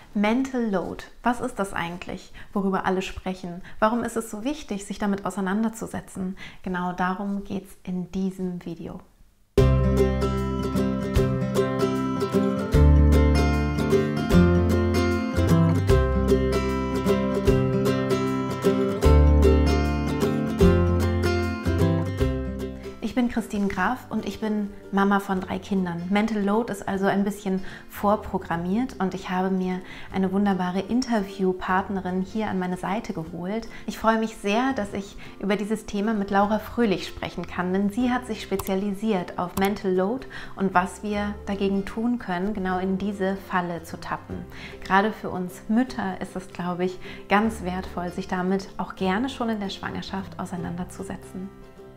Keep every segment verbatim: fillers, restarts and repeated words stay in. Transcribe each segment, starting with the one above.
Mental Load, was ist das eigentlich, worüber alle sprechen? Warum ist es so wichtig, sich damit auseinanderzusetzen? Genau darum geht es in diesem Video. Ich bin Christine Graf und ich bin Mama von drei Kindern. Mental Load ist also ein bisschen vorprogrammiert und ich habe mir eine wunderbare Interviewpartnerin hier an meine Seite geholt. Ich freue mich sehr, dass ich über dieses Thema mit Laura Fröhlich sprechen kann, denn sie hat sich spezialisiert auf Mental Load und was wir dagegen tun können, genau in diese Falle zu tappen. Gerade für uns Mütter ist es, glaube ich, ganz wertvoll, sich damit auch gerne schon in der Schwangerschaft auseinanderzusetzen.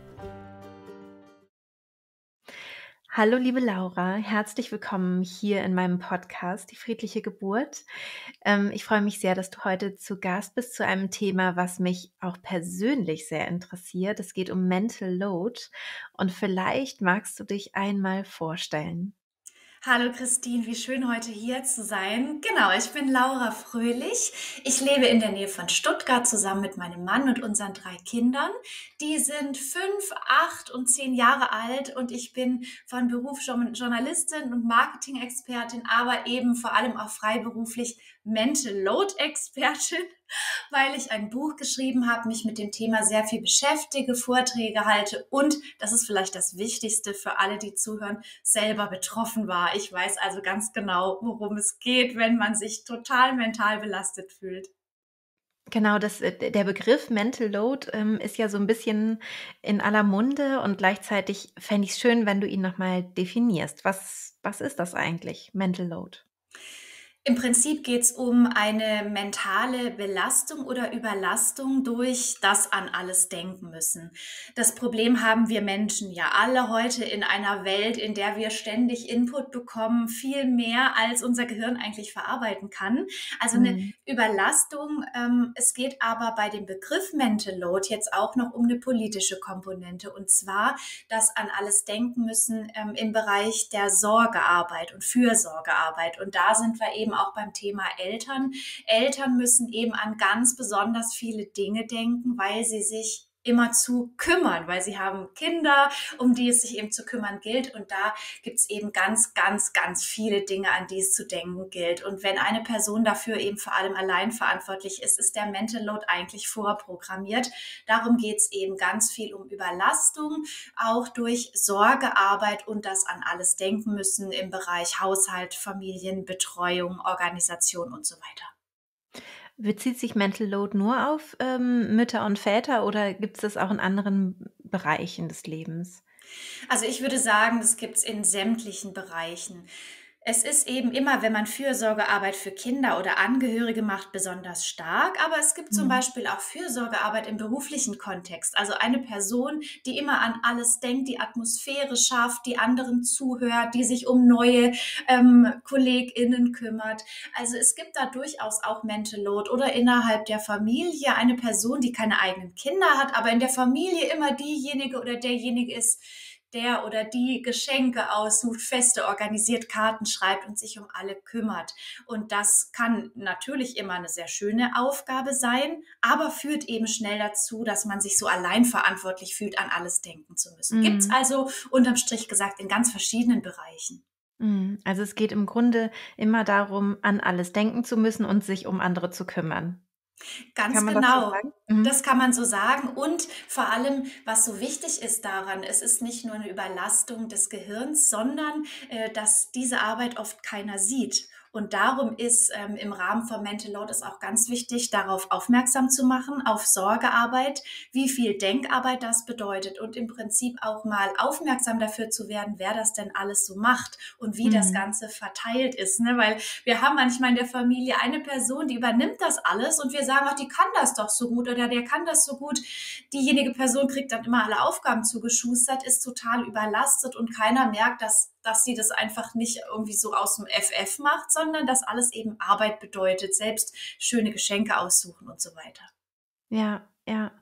Hallo liebe Laura, herzlich willkommen hier in meinem Podcast, die friedliche Geburt. Ähm, ich freue mich sehr, dass du heute zu Gast bist zu einem Thema, was mich auch persönlich sehr interessiert. Es geht um Mental Load und vielleicht magst du dich einmal vorstellen. Hallo Christine, wie schön heute hier zu sein. Genau, ich bin Laura Fröhlich. Ich lebe in der Nähe von Stuttgart zusammen mit meinem Mann und unseren drei Kindern. Die sind fünf, acht und zehn Jahre alt und ich bin von Beruf Journalistin und Marketing-Expertin, aber eben vor allem auch freiberuflich Mental Load-Expertin, weil ich ein Buch geschrieben habe, mich mit dem Thema sehr viel beschäftige, Vorträge halte und, das ist vielleicht das Wichtigste für alle, die zuhören, selber betroffen war. Ich weiß also ganz genau, worum es geht, wenn man sich total mental belastet fühlt. Genau, das, der Begriff Mental Load ähm, ist ja so ein bisschen in aller Munde und gleichzeitig fände ich es schön, wenn du ihn nochmal definierst. Was, was ist das eigentlich, Mental Load? Im Prinzip geht es um eine mentale Belastung oder Überlastung durch das an alles denken müssen. Das Problem haben wir Menschen ja alle heute in einer Welt, in der wir ständig Input bekommen, viel mehr als unser Gehirn eigentlich verarbeiten kann. Also eine Mhm. Überlastung. Ähm, es geht aber bei dem Begriff Mental Load jetzt auch noch um eine politische Komponente, und zwar das an alles denken müssen ähm, im Bereich der Sorgearbeit und Fürsorgearbeit. Und da sind wir eben auch beim Thema Eltern. Eltern müssen eben an ganz besonders viele Dinge denken, weil sie sich immer zu kümmern, weil sie haben Kinder, um die es sich eben zu kümmern gilt. Und da gibt es eben ganz, ganz, ganz viele Dinge, an die es zu denken gilt. Und wenn eine Person dafür eben vor allem allein verantwortlich ist, ist der Mental Load eigentlich vorprogrammiert. Darum geht es eben ganz viel um Überlastung, auch durch Sorgearbeit und das an alles denken müssen im Bereich Haushalt, Familienbetreuung, Organisation und so weiter. Bezieht sich Mental Load nur auf ähm, Mütter und Väter oder gibt es das auch in anderen Bereichen des Lebens? Also ich würde sagen, das gibt es in sämtlichen Bereichen. Es ist eben immer, wenn man Fürsorgearbeit für Kinder oder Angehörige macht, besonders stark. Aber es gibt zum Mhm. Beispiel auch Fürsorgearbeit im beruflichen Kontext. Also eine Person, die immer an alles denkt, die Atmosphäre schafft, die anderen zuhört, die sich um neue ähm, KollegInnen kümmert. Also es gibt da durchaus auch Mental Load. Oder innerhalb der Familie eine Person, die keine eigenen Kinder hat, aber in der Familie immer diejenige oder derjenige ist, der oder die Geschenke aussucht, Feste organisiert, Karten schreibt und sich um alle kümmert. Und das kann natürlich immer eine sehr schöne Aufgabe sein, aber führt eben schnell dazu, dass man sich so allein verantwortlich fühlt, an alles denken zu müssen. Gibt's Mhm. also unterm Strich gesagt in ganz verschiedenen Bereichen. Mhm. Also es geht im Grunde immer darum, an alles denken zu müssen und sich um andere zu kümmern. Kann Ganz man das so genau. sagen? Mhm. Das kann man so sagen. Und vor allem, was so wichtig ist daran, es ist nicht nur eine Überlastung des Gehirns, sondern äh, dass diese Arbeit oft keiner sieht. Und darum ist ähm, im Rahmen von Mental Load es auch ganz wichtig, darauf aufmerksam zu machen, auf Sorgearbeit, wie viel Denkarbeit das bedeutet und im Prinzip auch mal aufmerksam dafür zu werden, wer das denn alles so macht und wie das Mhm. Ganze verteilt ist. Ne? Weil wir haben manchmal in der Familie eine Person, die übernimmt das alles und wir sagen auch, die kann das doch so gut oder der kann das so gut. Diejenige Person kriegt dann immer alle Aufgaben zugeschustert, ist total überlastet und keiner merkt, dass dass sie das einfach nicht irgendwie so aus dem F F macht, sondern dass alles eben Arbeit bedeutet, selbst schöne Geschenke aussuchen und so weiter. Ja, ja.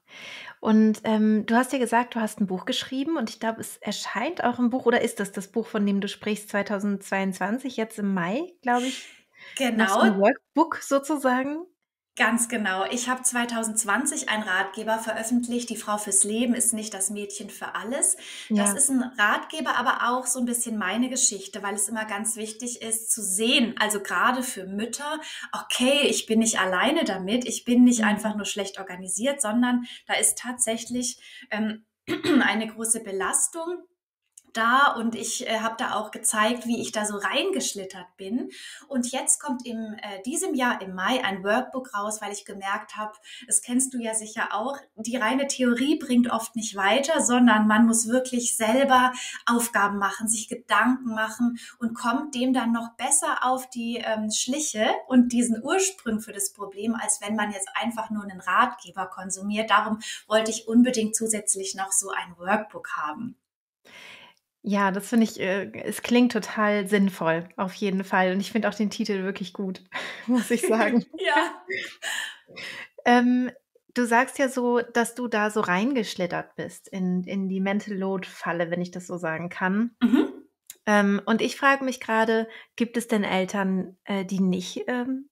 Und ähm, du hast ja gesagt, du hast ein Buch geschrieben und ich glaube, es erscheint auch ein Buch oder ist das das Buch, von dem du sprichst, zweitausendzweiundzwanzig, jetzt im Mai, glaube ich? noch so ein Genau. Workbook sozusagen? Ganz genau. Ich habe zwanzig zwanzig einen Ratgeber veröffentlicht. Die Frau fürs Leben ist nicht das Mädchen für alles. Das Ja. ist ein Ratgeber, aber auch so ein bisschen meine Geschichte, weil es immer ganz wichtig ist zu sehen, also gerade für Mütter, okay, ich bin nicht alleine damit, ich bin nicht einfach Mhm. nur schlecht organisiert, sondern da ist tatsächlich ähm, eine große Belastung da und ich äh, habe da auch gezeigt, wie ich da so reingeschlittert bin. Und jetzt kommt in äh, diesem Jahr im Mai ein Workbook raus, weil ich gemerkt habe, das kennst du ja sicher auch, die reine Theorie bringt oft nicht weiter, sondern man muss wirklich selber Aufgaben machen, sich Gedanken machen und kommt dem dann noch besser auf die ähm, Schliche und diesen Ursprung für das Problem, als wenn man jetzt einfach nur einen Ratgeber konsumiert. Darum wollte ich unbedingt zusätzlich noch so ein Workbook haben. Ja, das finde ich, äh es klingt total sinnvoll, auf jeden Fall. Und ich finde auch den Titel wirklich gut, muss ich sagen. Ja. Ähm, Du sagst ja so, dass du da so reingeschlittert bist in in die Mental Load Falle, wenn ich das so sagen kann. Mhm. Ähm, und ich frage mich grade, gibt es denn Eltern, äh, die nicht, ähm,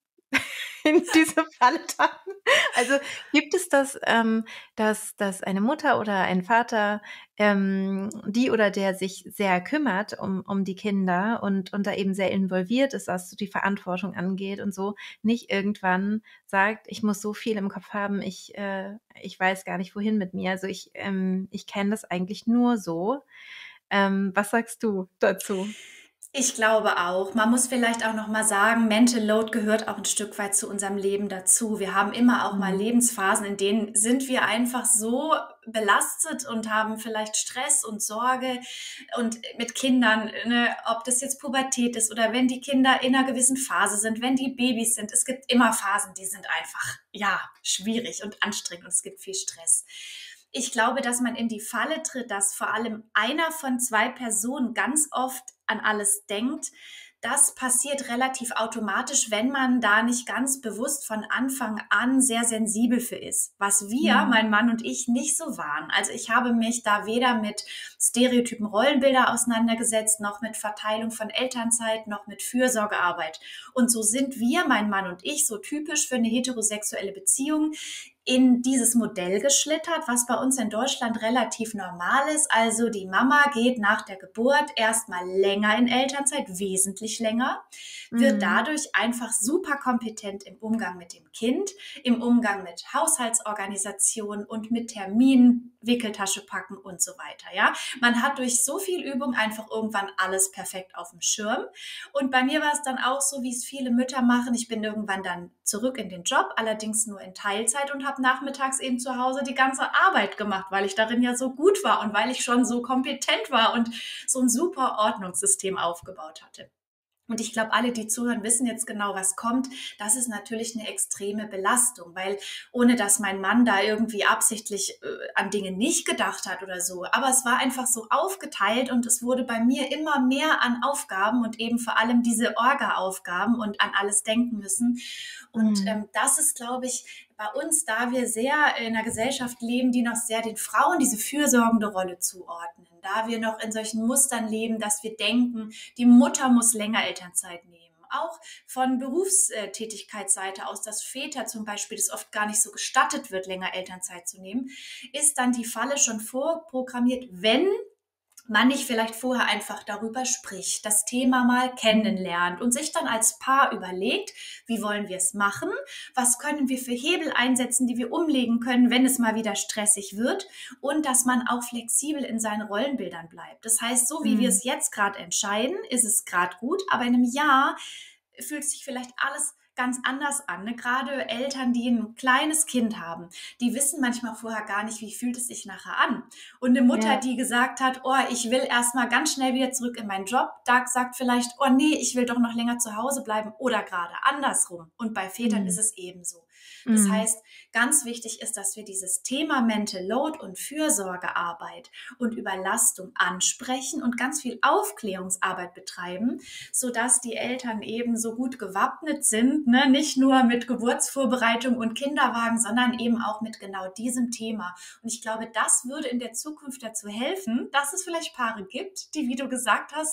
in diese Falle tappen? Also, gibt es das, ähm, dass dass eine Mutter oder ein Vater, ähm, die oder der sich sehr kümmert um um die Kinder und und da eben sehr involviert ist, was so die Verantwortung angeht und so, nicht irgendwann sagt: „Ich muss so viel im Kopf haben, ich äh, ich weiß gar nicht, wohin mit mir.“ Also, ich ähm, ich kenne das eigentlich nur so. Ähm, was sagst du dazu? Ich glaube auch. Man muss vielleicht auch noch mal sagen, Mental Load gehört auch ein Stück weit zu unserem Leben dazu. Wir haben immer auch mal Mhm. Lebensphasen, in denen sind wir einfach so belastet und haben vielleicht Stress und Sorge und mit Kindern, ne, ob das jetzt Pubertät ist oder wenn die Kinder in einer gewissen Phase sind, wenn die Babys sind. Es gibt immer Phasen, die sind einfach, ja, schwierig und anstrengend und es gibt viel Stress. Ich glaube, dass man in die Falle tritt, dass vor allem einer von zwei Personen ganz oft an alles denkt. Das passiert relativ automatisch, wenn man da nicht ganz bewusst von Anfang an sehr sensibel für ist. Was wir, Mhm. mein Mann und ich, nicht so waren. Also ich habe mich da weder mit Stereotypen Rollenbilder auseinandergesetzt, noch mit Verteilung von Elternzeit, noch mit Fürsorgearbeit. Und so sind wir, mein Mann und ich, so typisch für eine heterosexuelle Beziehung in dieses Modell geschlittert, was bei uns in Deutschland relativ normal ist. Also die Mama geht nach der Geburt erstmal länger in Elternzeit, wesentlich länger, wird Mhm. dadurch einfach super kompetent im Umgang mit dem Kind, im Umgang mit Haushaltsorganisation und mit Terminen, Wickeltasche packen und so weiter. Ja, man hat durch so viel Übung einfach irgendwann alles perfekt auf dem Schirm. Und bei mir war es dann auch so, wie es viele Mütter machen. Ich bin irgendwann dann zurück in den Job, allerdings nur in Teilzeit und habe nachmittags eben zu Hause die ganze Arbeit gemacht, weil ich darin ja so gut war und weil ich schon so kompetent war und so ein super Ordnungssystem aufgebaut hatte. Und ich glaube, alle, die zuhören, wissen jetzt genau, was kommt. Das ist natürlich eine extreme Belastung, weil ohne dass mein Mann da irgendwie absichtlich äh, an Dinge nicht gedacht hat oder so, aber es war einfach so aufgeteilt und es wurde bei mir immer mehr an Aufgaben und eben vor allem diese Orga-Aufgaben und an alles denken müssen. Und Mhm. ähm, das ist, glaube ich, bei uns, da wir sehr in einer Gesellschaft leben, die noch sehr den Frauen diese fürsorgende Rolle zuordnen, da wir noch in solchen Mustern leben, dass wir denken, die Mutter muss länger Elternzeit nehmen. Auch von Berufstätigkeitsseite aus, dass Väter zum Beispiel das oft gar nicht so gestattet wird, länger Elternzeit zu nehmen, ist dann die Falle schon vorprogrammiert, wenn man nicht vielleicht vorher einfach darüber spricht, das Thema mal Mhm. kennenlernt und sich dann als Paar überlegt, wie wollen wir es machen, was können wir für Hebel einsetzen, die wir umlegen können, wenn es mal wieder stressig wird und dass man auch flexibel in seinen Rollenbildern bleibt. Das heißt, so wie wir Mhm. es jetzt gerade entscheiden, ist es gerade gut, aber in einem Jahr fühlt sich vielleicht alles ganz anders an. Ne? Gerade Eltern, die ein kleines Kind haben, die wissen manchmal vorher gar nicht, wie fühlt es sich nachher an. Und eine Mutter, Ja. die gesagt hat, oh, ich will erstmal ganz schnell wieder zurück in meinen Job, da sagt vielleicht, oh nee, ich will doch noch länger zu Hause bleiben oder gerade andersrum. Und bei Vätern ist Mhm. es ebenso. Das Mhm. heißt, ganz wichtig ist, dass wir dieses Thema Mental Load und Fürsorgearbeit und Überlastung ansprechen und ganz viel Aufklärungsarbeit betreiben, sodass die Eltern eben so gut gewappnet sind, ne? Nicht nur mit Geburtsvorbereitung und Kinderwagen, sondern eben auch mit genau diesem Thema. Und ich glaube, das würde in der Zukunft dazu helfen, dass es vielleicht Paare gibt, die, wie du gesagt hast,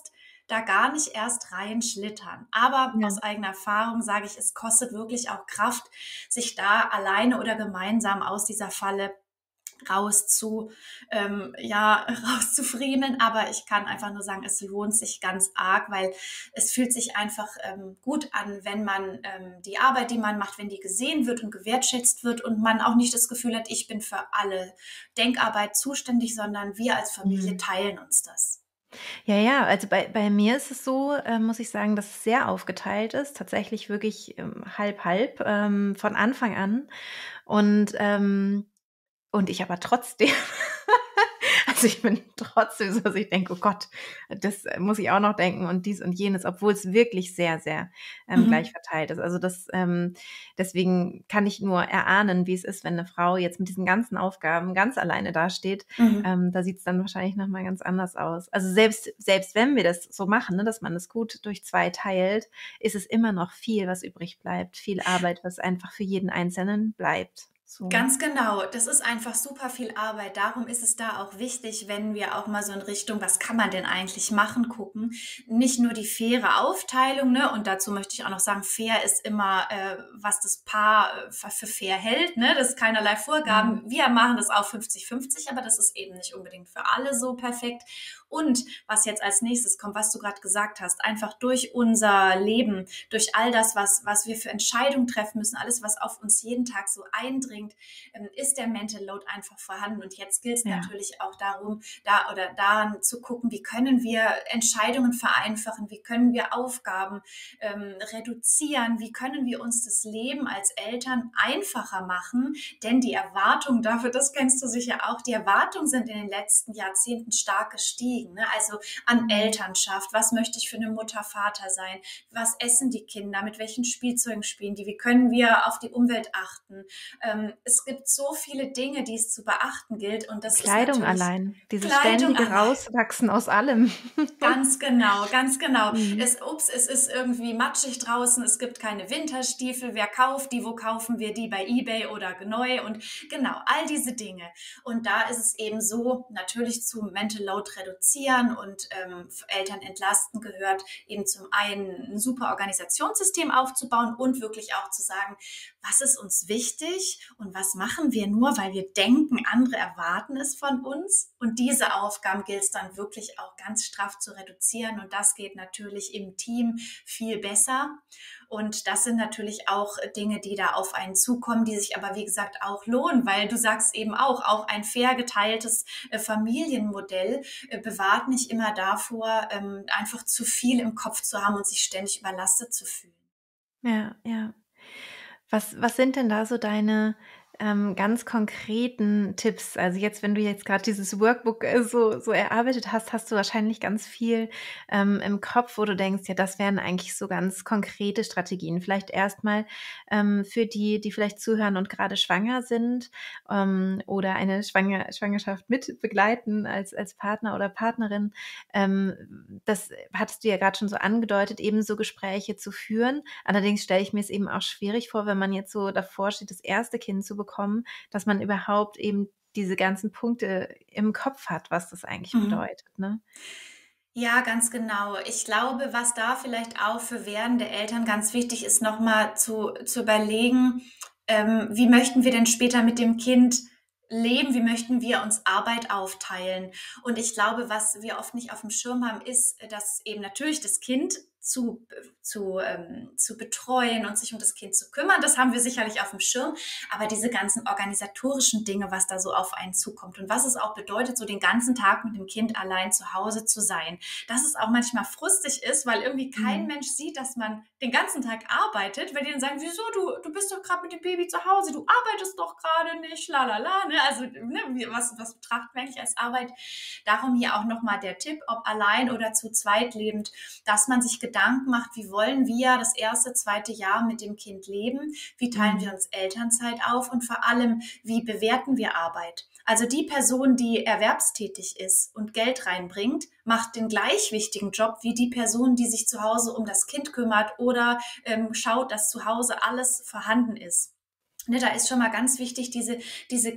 da gar nicht erst reinschlittern. Aber Ja. aus eigener Erfahrung sage ich, es kostet wirklich auch Kraft, sich da alleine oder gemeinsam aus dieser Falle raus zu, ähm, ja, rauszufriemeln. Aber ich kann einfach nur sagen, es lohnt sich ganz arg, weil es fühlt sich einfach ähm, gut an, wenn man ähm, die Arbeit, die man macht, wenn die gesehen wird und gewertschätzt wird und man auch nicht das Gefühl hat, ich bin für alle Denkarbeit zuständig, sondern wir als Familie Mhm. teilen uns das. Ja, ja, also bei bei mir ist es so, äh, muss ich sagen, dass es sehr aufgeteilt ist, tatsächlich wirklich, ähm, halb, halb, ähm, von Anfang an. Und, ähm und ich aber trotzdem also, ich bin trotzdem so, dass ich denke: „Oh Gott, das äh, muss ich auch noch denken und dies und jenes“, obwohl es wirklich sehr, sehr, ähm, gleich Mhm. verteilt ist. Also, das ähm, deswegen kann ich nur erahnen, wie es ist, wenn 'ne Frau jetzt mit diesen ganzen Aufgaben ganz alleine dasteht. Mhm. Ähm, da sieht's dann wahrscheinlich noch mal ganz anders aus. Also, selbst selbst wenn wir das so machen, ne, dass man das gut durch zwei teilt, ist es immer noch viel, was übrig bleibt, viel Arbeit, was einfach für jeden Einzelnen bleibt, so. Ganz genau, das ist einfach super viel Arbeit. Darum ist es da auch wichtig, wenn wir auch mal so in Richtung, was kann man denn eigentlich machen, gucken. Nicht nur die faire Aufteilung, ne? Und dazu möchte ich auch noch sagen, fair ist immer, äh, was das Paar äh, für fair hält, ne? Das ist keinerlei Mhm. Vorgaben. Wir machen das auch fünfzig fünfzig, aber das ist eben nicht unbedingt für alle so perfekt. Und was jetzt als nächstes kommt, was du gerade gesagt hast, einfach durch unser Leben, durch all das, was, was wir für Entscheidungen treffen müssen, alles, was auf uns jeden Tag so eindringt, ähm, ist der Mental Load einfach vorhanden. Und jetzt gilt es Ja, natürlich auch darum, da oder daran zu gucken, wie können wir Entscheidungen vereinfachen, wie können wir Aufgaben ähm, reduzieren, wie können wir uns das Leben als Eltern einfacher machen, denn die Erwartungen dafür, das kennst du sicher auch, die Erwartungen sind in den letzten Jahrzehnten stark gestiegen. Ne? Also an mhm. Elternschaft, was möchte ich für eine Mutter, Vater sein, was essen die Kinder, mit welchen Spielzeugen spielen die, wie können wir auf die Umwelt achten. Ähm, es gibt so viele Dinge, die es zu beachten gilt und das ist Kleidung natürlich allein, dieses Kleidung ständige allein. Rauswachsen aus allem. Ganz genau, ganz genau. Mhm. Es, ups, es ist irgendwie matschig draußen, es gibt keine Winterstiefel. Wer kauft die? Wo kaufen wir die? Bei eBay oder neu? Und genau, all diese Dinge. Und da ist es eben so, natürlich zu Mental Load reduzieren und ähm, Eltern entlasten gehört eben zum einen ein super Organisationssystem aufzubauen und wirklich auch zu sagen, was ist uns wichtig und was machen wir nur, weil wir denken, andere erwarten es von uns. Und diese Aufgaben gilt es dann wirklich auch ganz straff zu reduzieren. Und das geht natürlich im Team viel besser. Und das sind natürlich auch Dinge, die da auf einen zukommen, die sich aber, wie gesagt, auch lohnen, weil du sagst eben auch, auch ein fair geteiltes äh, Familienmodell äh, bewahrt nicht immer davor, ähm, einfach zu viel im Kopf zu haben und sich ständig überlastet zu fühlen. Ja, ja. Was was sind denn da so deine, ähm, ganz konkreten Tipps? Also, jetzt, wenn du jetzt gerade dieses Workbook, äh, so so erarbeitet hast, hast du wahrscheinlich ganz viel, ähm, im Kopf, wo du denkst: „Ja, das wären eigentlich so ganz konkrete Strategien.“ Vielleicht erstmal ähm, für die, die vielleicht zuhören und gerade schwanger sind, ähm, oder eine Schwanger Schwangerschaft mit begleiten als als Partner oder Partnerin. Ähm, das hattest du ja gerade schon so angedeutet, eben so Gespräche zu führen. Allerdings stelle ich mir es eben auch schwierig vor, wenn man jetzt so davor steht, das erste Kind zu bekommen, dass man überhaupt eben diese ganzen Punkte im Kopf hat, was das eigentlich Mhm. bedeutet, ne? Ja, ganz genau. Ich glaube, was da vielleicht auch für werdende Eltern ganz wichtig ist, nochmal zu, zu überlegen, ähm, wie möchten wir denn später mit dem Kind leben? Wie möchten wir uns Arbeit aufteilen? Und ich glaube, was wir oft nicht auf dem Schirm haben, ist, dass eben natürlich das Kind zu, zu, ähm, zu betreuen und sich um das Kind zu kümmern. Das haben wir sicherlich auf dem Schirm. Aber diese ganzen organisatorischen Dinge, was da so auf einen zukommt und was es auch bedeutet, so den ganzen Tag mit dem Kind allein zu Hause zu sein, dass es auch manchmal frustig ist, weil irgendwie kein Mhm. Mensch sieht, dass man den ganzen Tag arbeitet, weil die dann sagen, wieso, du, du bist doch gerade mit dem Baby zu Hause, du arbeitest doch gerade nicht, lalala, ne? Also, ne, was, was betrachten wir eigentlich als Arbeit? Darum hier auch nochmal der Tipp, ob allein oder zu zweit lebend, dass man sich Gedanken macht, wie wollen wir das erste, zweite Jahr mit dem Kind leben, wie teilen wir Mhm. uns Elternzeit auf und vor allem, wie bewerten wir Arbeit? Also die Person, die erwerbstätig ist und Geld reinbringt, macht den gleich wichtigen Job wie die Person, die sich zu Hause um das Kind kümmert oder ähm, schaut, dass zu Hause alles vorhanden ist. Ne, da ist schon mal ganz wichtig, diese, diese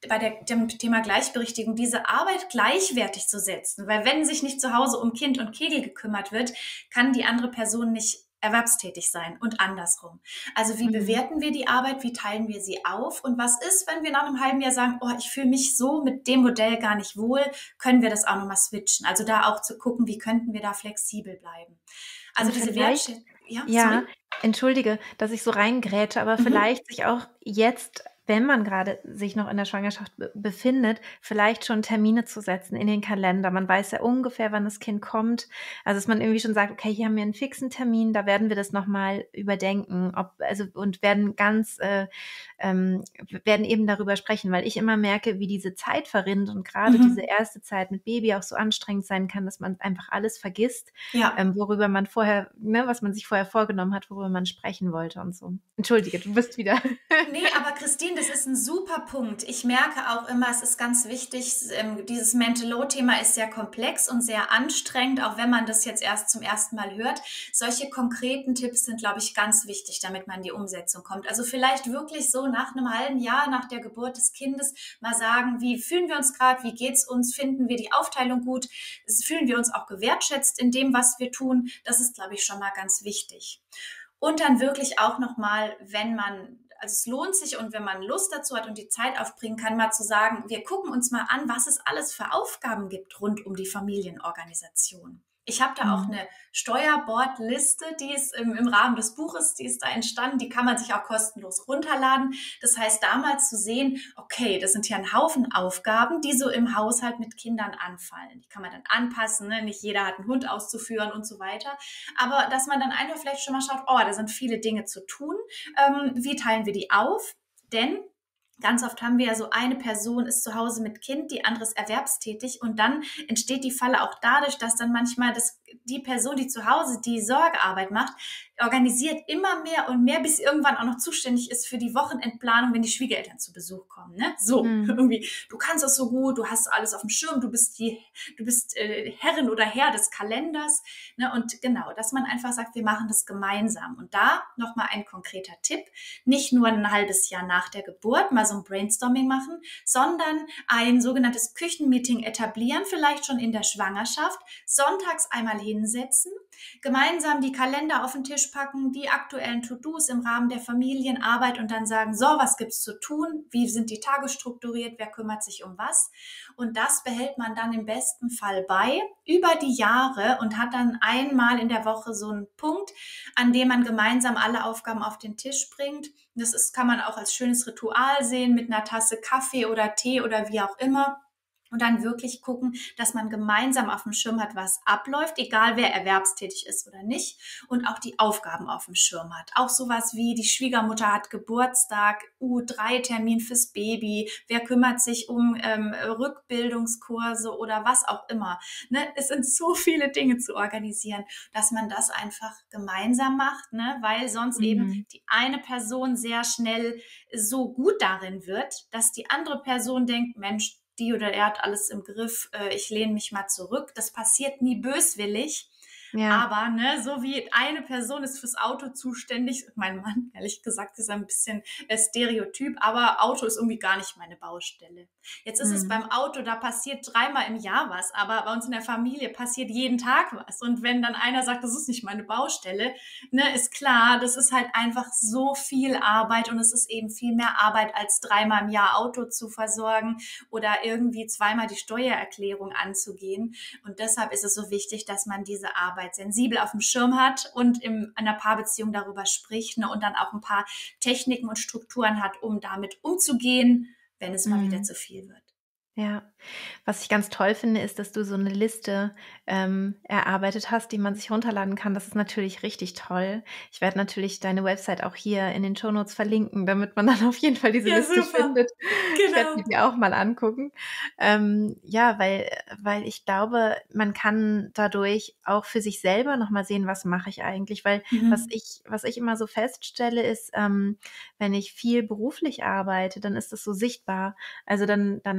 bei der, dem Thema Gleichberechtigung, diese Arbeit gleichwertig zu setzen. Weil wenn sich nicht zu Hause um Kind und Kegel gekümmert wird, kann die andere Person nicht erwerbstätig sein und andersrum. Also wie Mhm. bewerten wir die Arbeit, wie teilen wir sie auf und was ist, wenn wir nach einem halben Jahr sagen, oh, ich fühle mich so mit dem Modell gar nicht wohl, können wir das auch nochmal switchen. Also da auch zu gucken, wie könnten wir da flexibel bleiben. Also Und diese vielleicht, Wertschätzung. Ja, ja, sorry. entschuldige, dass ich so reingrätsche, aber Mhm. vielleicht sich auch jetzt, wenn man gerade sich noch in der Schwangerschaft be- befindet, vielleicht schon Termine zu setzen in den Kalender. Man weiß ja ungefähr, wann das Kind kommt. Also dass man irgendwie schon sagt, okay, hier haben wir einen fixen Termin, da werden wir das nochmal überdenken, ob, also und werden ganz, äh, ähm, werden eben darüber sprechen, weil ich immer merke, wie diese Zeit verrinnt und gerade Mhm. diese erste Zeit mit Baby auch so anstrengend sein kann, dass man einfach alles vergisst, Ja. ähm, worüber man vorher, ne, was man sich vorher vorgenommen hat, worüber man sprechen wollte und so. Entschuldige, du bist wieder. Nee, aber Christine, das ist ein super Punkt. Ich merke auch immer, es ist ganz wichtig, ähm, dieses Mental Load-Thema ist sehr komplex und sehr anstrengend, auch wenn man das jetzt erst zum ersten Mal hört. Solche konkreten Tipps sind, glaube ich, ganz wichtig, damit man in die Umsetzung kommt. Also vielleicht wirklich so nach einem halben Jahr nach der Geburt des Kindes mal sagen, wie fühlen wir uns gerade, wie geht's uns, finden wir die Aufteilung gut, fühlen wir uns auch gewertschätzt in dem, was wir tun. Das ist, glaube ich, schon mal ganz wichtig. Und dann wirklich auch nochmal, wenn man, also es lohnt sich und wenn man Lust dazu hat und die Zeit aufbringen kann, mal zu sagen, wir gucken uns mal an, was es alles für Aufgaben gibt rund um die Familienorganisation. Ich habe da auch eine Steuerbordliste, die ist im, im Rahmen des Buches, die ist da entstanden, die kann man sich auch kostenlos runterladen. Das heißt, damals zu sehen, okay, das sind ja ein Haufen Aufgaben, die so im Haushalt mit Kindern anfallen. Die kann man dann anpassen, ne? Nicht jeder hat einen Hund auszuführen und so weiter. Aber dass man dann einfach vielleicht schon mal schaut, oh, da sind viele Dinge zu tun. Ähm, wie teilen wir die auf? Denn ganz oft haben wir ja so, eine Person ist zu Hause mit Kind, die andere ist erwerbstätig und dann entsteht die Falle auch dadurch, dass dann manchmal das, die Person, die zu Hause die Sorgearbeit macht, organisiert immer mehr und mehr, bis sie irgendwann auch noch zuständig ist für die Wochenendplanung, wenn die Schwiegereltern zu Besuch kommen. Ne? So, Mhm. irgendwie, du kannst das so gut, du hast alles auf dem Schirm, du bist die, du bist äh, Herrin oder Herr des Kalenders. Ne? Und genau, dass man einfach sagt, wir machen das gemeinsam. Und da nochmal ein konkreter Tipp, nicht nur ein halbes Jahr nach der Geburt mal so ein Brainstorming machen, sondern ein sogenanntes Küchenmeeting etablieren, vielleicht schon in der Schwangerschaft, sonntags einmal hinsetzen, gemeinsam die Kalender auf den Tisch packen, die aktuellen To-Dos im Rahmen der Familienarbeit und dann sagen, so, was gibt's zu tun? Wie sind die Tage strukturiert? Wer kümmert sich um was? Und das behält man dann im besten Fall bei über die Jahre und hat dann einmal in der Woche so einen Punkt, an dem man gemeinsam alle Aufgaben auf den Tisch bringt. Das ist, kann man auch als schönes Ritual sehen mit einer Tasse Kaffee oder Tee oder wie auch immer. Und dann wirklich gucken, dass man gemeinsam auf dem Schirm hat, was abläuft, egal wer erwerbstätig ist oder nicht. Und auch die Aufgaben auf dem Schirm hat. Auch sowas wie, die Schwiegermutter hat Geburtstag, U drei Termin fürs Baby, wer kümmert sich um ähm, Rückbildungskurse oder was auch immer. Ne? Es sind so viele Dinge zu organisieren, dass man das einfach gemeinsam macht, ne? Weil sonst Mhm. eben die eine Person sehr schnell so gut darin wird, dass die andere Person denkt, Mensch, die oder er hat alles im Griff, äh, ich lehne mich mal zurück. Das passiert nie böswillig. Ja. Aber ne, so wie eine Person ist fürs Auto zuständig, mein Mann, ehrlich gesagt, ist ein bisschen äh, Stereotyp, aber Auto ist irgendwie gar nicht meine Baustelle. Jetzt ist Mhm. es beim Auto, da passiert dreimal im Jahr was, aber bei uns in der Familie passiert jeden Tag was. Und wenn dann einer sagt, das ist nicht meine Baustelle, ne, ist klar, das ist halt einfach so viel Arbeit und es ist eben viel mehr Arbeit, als dreimal im Jahr Auto zu versorgen oder irgendwie zweimal die Steuererklärung anzugehen. Und deshalb ist es so wichtig, dass man diese Arbeit sensibel auf dem Schirm hat und in einer Paarbeziehung darüber spricht, ne, und dann auch ein paar Techniken und Strukturen hat, um damit umzugehen, wenn es mal Mhm. wieder zu viel wird. Ja, was ich ganz toll finde, ist, dass du so eine Liste ähm, erarbeitet hast, die man sich runterladen kann. Das ist natürlich richtig toll. Ich werde natürlich deine Website auch hier in den Shownotes verlinken, damit man dann auf jeden Fall diese Ja, Liste super. findet. Ich werde Genau. die dir auch mal angucken. Ähm, ja, weil, weil ich glaube, man kann dadurch auch für sich selber nochmal sehen, was mache ich eigentlich. Weil was Mhm. ich, was ich immer so feststelle, ist, ähm, wenn ich viel beruflich arbeite, dann ist das so sichtbar. Also dann, dann äh, sehe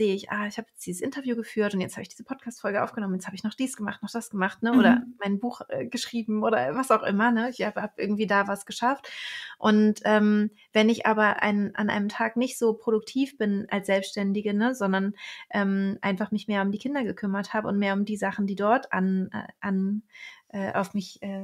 sehe ich, ah, ich habe jetzt dieses Interview geführt und jetzt habe ich diese Podcast-Folge aufgenommen, jetzt habe ich noch dies gemacht, noch das gemacht, ne? Oder mhm. mein Buch äh, geschrieben oder was auch immer, ne? Ich habe hab irgendwie da was geschafft. Und ähm, wenn ich aber ein, an einem Tag nicht so produktiv bin als Selbstständige, ne, sondern ähm, einfach mich mehr um die Kinder gekümmert habe und mehr um die Sachen, die dort an, äh, an äh, auf mich äh,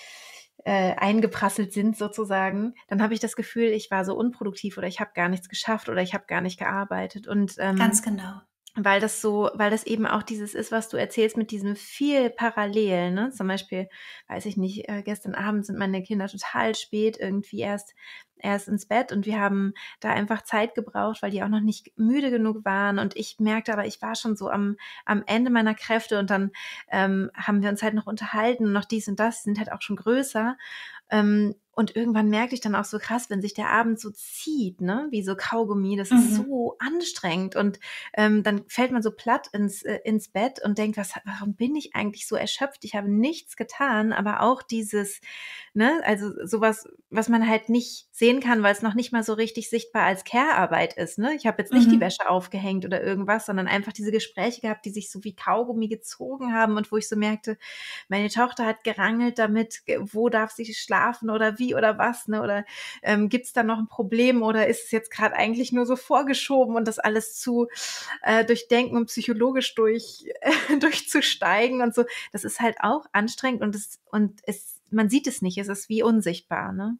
äh, eingeprasselt sind sozusagen, dann habe ich das Gefühl, ich war so unproduktiv oder ich habe gar nichts geschafft oder ich habe gar nicht gearbeitet. Und ähm, ganz genau. Weil das so, weil das eben auch dieses ist, was du erzählst mit diesem viel parallel, ne? Zum Beispiel, weiß ich nicht, äh, gestern Abend sind meine Kinder total spät irgendwie erst erst ins Bett und wir haben da einfach Zeit gebraucht, weil die auch noch nicht müde genug waren und ich merkte aber, ich war schon so am am Ende meiner Kräfte und dann ähm, haben wir uns halt noch unterhalten und noch dies und das, sind halt auch schon größer. Ähm, und irgendwann merkte ich dann auch so krass, wenn sich der Abend so zieht, ne, wie so Kaugummi, das mhm. ist so anstrengend und ähm, dann fällt man so platt ins äh, ins Bett und denkt, was, warum bin ich eigentlich so erschöpft? Ich habe nichts getan, aber auch dieses, ne, also sowas, was man halt nicht sehen kann, weil es noch nicht mal so richtig sichtbar als Care-Arbeit ist, ne? Ich habe jetzt nicht mhm. die Wäsche aufgehängt oder irgendwas, sondern einfach diese Gespräche gehabt, die sich so wie Kaugummi gezogen haben und wo ich so merkte, meine Tochter hat gerangelt damit, wo darf sie schlafen oder wie oder was, ne? Oder ähm, gibt es da noch ein Problem oder ist es jetzt gerade eigentlich nur so vorgeschoben und das alles zu äh, durchdenken und psychologisch durch äh, durchzusteigen und so. Das ist halt auch anstrengend und es und es man sieht es nicht, es ist wie unsichtbar, ne?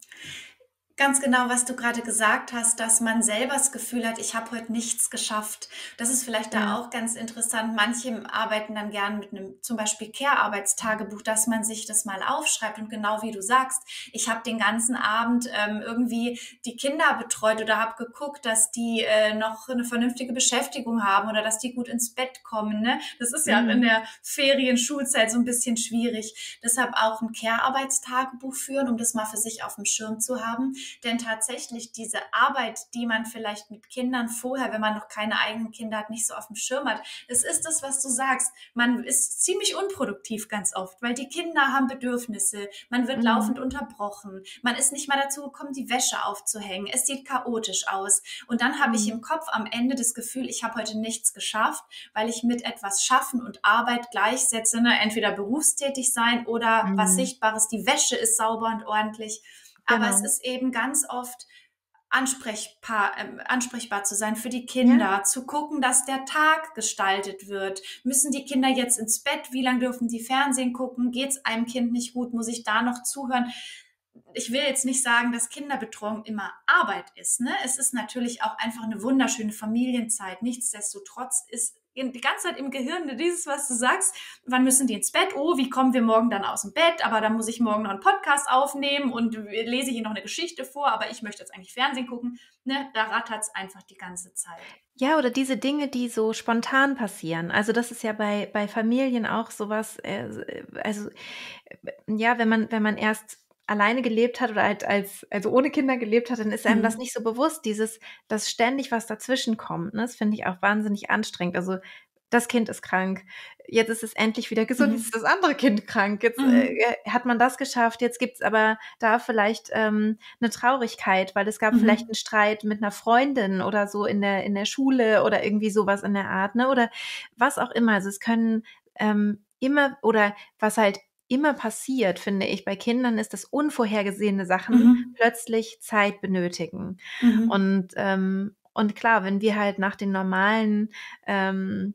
Ganz genau, was du gerade gesagt hast, dass man selber das Gefühl hat, ich habe heute nichts geschafft. Das ist vielleicht ja. da auch ganz interessant. Manche arbeiten dann gern mit einem zum Beispiel Care-Arbeitstagebuch, dass man sich das mal aufschreibt und genau wie du sagst, ich habe den ganzen Abend ähm, irgendwie die Kinder betreut oder habe geguckt, dass die äh, noch eine vernünftige Beschäftigung haben oder dass die gut ins Bett kommen. Ne? Das ist ja mhm. in der Ferien-Schulzeit so ein bisschen schwierig. Deshalb auch ein Care-Arbeitstagebuch führen, um das mal für sich auf dem Schirm zu haben. Denn tatsächlich diese Arbeit, die man vielleicht mit Kindern vorher, wenn man noch keine eigenen Kinder hat, nicht so auf dem Schirm hat, es ist das, was du sagst. Man ist ziemlich unproduktiv ganz oft, weil die Kinder haben Bedürfnisse, man wird mhm. laufend unterbrochen, man ist nicht mal dazu gekommen, die Wäsche aufzuhängen, es sieht chaotisch aus. Und dann habe mhm. ich im Kopf am Ende das Gefühl, ich habe heute nichts geschafft, weil ich mit etwas Schaffen und Arbeit gleichsetze, ne? Entweder berufstätig sein oder mhm. was Sichtbares, die Wäsche ist sauber und ordentlich. Aber genau. es ist eben ganz oft ansprechbar, äh, ansprechbar zu sein für die Kinder, ja. zu gucken, dass der Tag gestaltet wird. Müssen die Kinder jetzt ins Bett? Wie lange dürfen die Fernsehen gucken? Geht es einem Kind nicht gut? Muss ich da noch zuhören? Ich will jetzt nicht sagen, dass Kinderbetreuung immer Arbeit ist. Ne? Es ist natürlich auch einfach eine wunderschöne Familienzeit. Nichtsdestotrotz ist die ganze Zeit im Gehirn dieses, was du sagst, wann müssen die ins Bett? Oh, wie kommen wir morgen dann aus dem Bett? Aber dann muss ich morgen noch einen Podcast aufnehmen und lese hier noch eine Geschichte vor, aber ich möchte jetzt eigentlich Fernsehen gucken. Ne? Da rattert es einfach die ganze Zeit. Ja, oder diese Dinge, die so spontan passieren. Also das ist ja bei, bei Familien auch sowas, äh, also ja, wenn man, wenn man erst alleine gelebt hat oder halt als, also ohne Kinder gelebt hat, dann ist einem mhm. das nicht so bewusst, dieses, dass ständig was dazwischen kommt. Ne? Das finde ich auch wahnsinnig anstrengend. Also das Kind ist krank, jetzt ist es endlich wieder gesund, mhm. jetzt ist das andere Kind krank, jetzt mhm. äh, hat man das geschafft, jetzt gibt's aber da vielleicht ähm, eine Traurigkeit, weil es gab mhm. vielleicht einen Streit mit einer Freundin oder so in der, in der Schule oder irgendwie sowas in der Art, ne? Oder was auch immer. Also es können ähm, immer, oder was halt immer passiert, finde ich, bei Kindern ist, dass unvorhergesehene Sachen mhm. plötzlich Zeit benötigen. Mhm. Und, ähm, und klar, wenn wir halt nach den normalen ähm,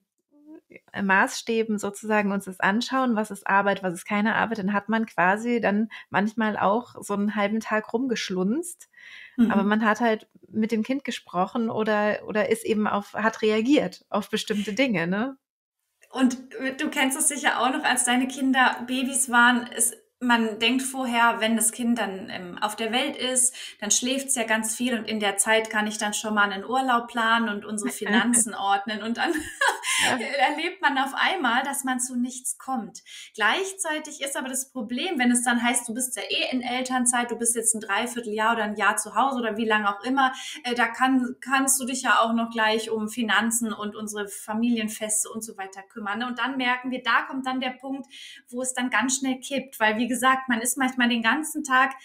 Maßstäben sozusagen uns das anschauen, was ist Arbeit, was ist keine Arbeit, dann hat man quasi dann manchmal auch so einen halben Tag rumgeschlunzt. Mhm. Aber man hat halt mit dem Kind gesprochen oder, oder ist eben auf, hat reagiert auf bestimmte Dinge, ne? Und du kennst es sicher auch noch, als deine Kinder Babys waren, es, man denkt vorher, wenn das Kind dann ähm, auf der Welt ist, dann schläft es ja ganz viel und in der Zeit kann ich dann schon mal einen Urlaub planen und unsere Finanzen ordnen und dann ja. erlebt man auf einmal, dass man zu nichts kommt. Gleichzeitig ist aber das Problem, wenn es dann heißt, du bist ja eh in Elternzeit, du bist jetzt ein Dreivierteljahr oder ein Jahr zu Hause oder wie lange auch immer, äh, da kann, kannst du dich ja auch noch gleich um Finanzen und unsere Familienfeste und so weiter kümmern. Und dann merken wir, da kommt dann der Punkt, wo es dann ganz schnell kippt, weil wie gesagt, man ist manchmal den ganzen Tag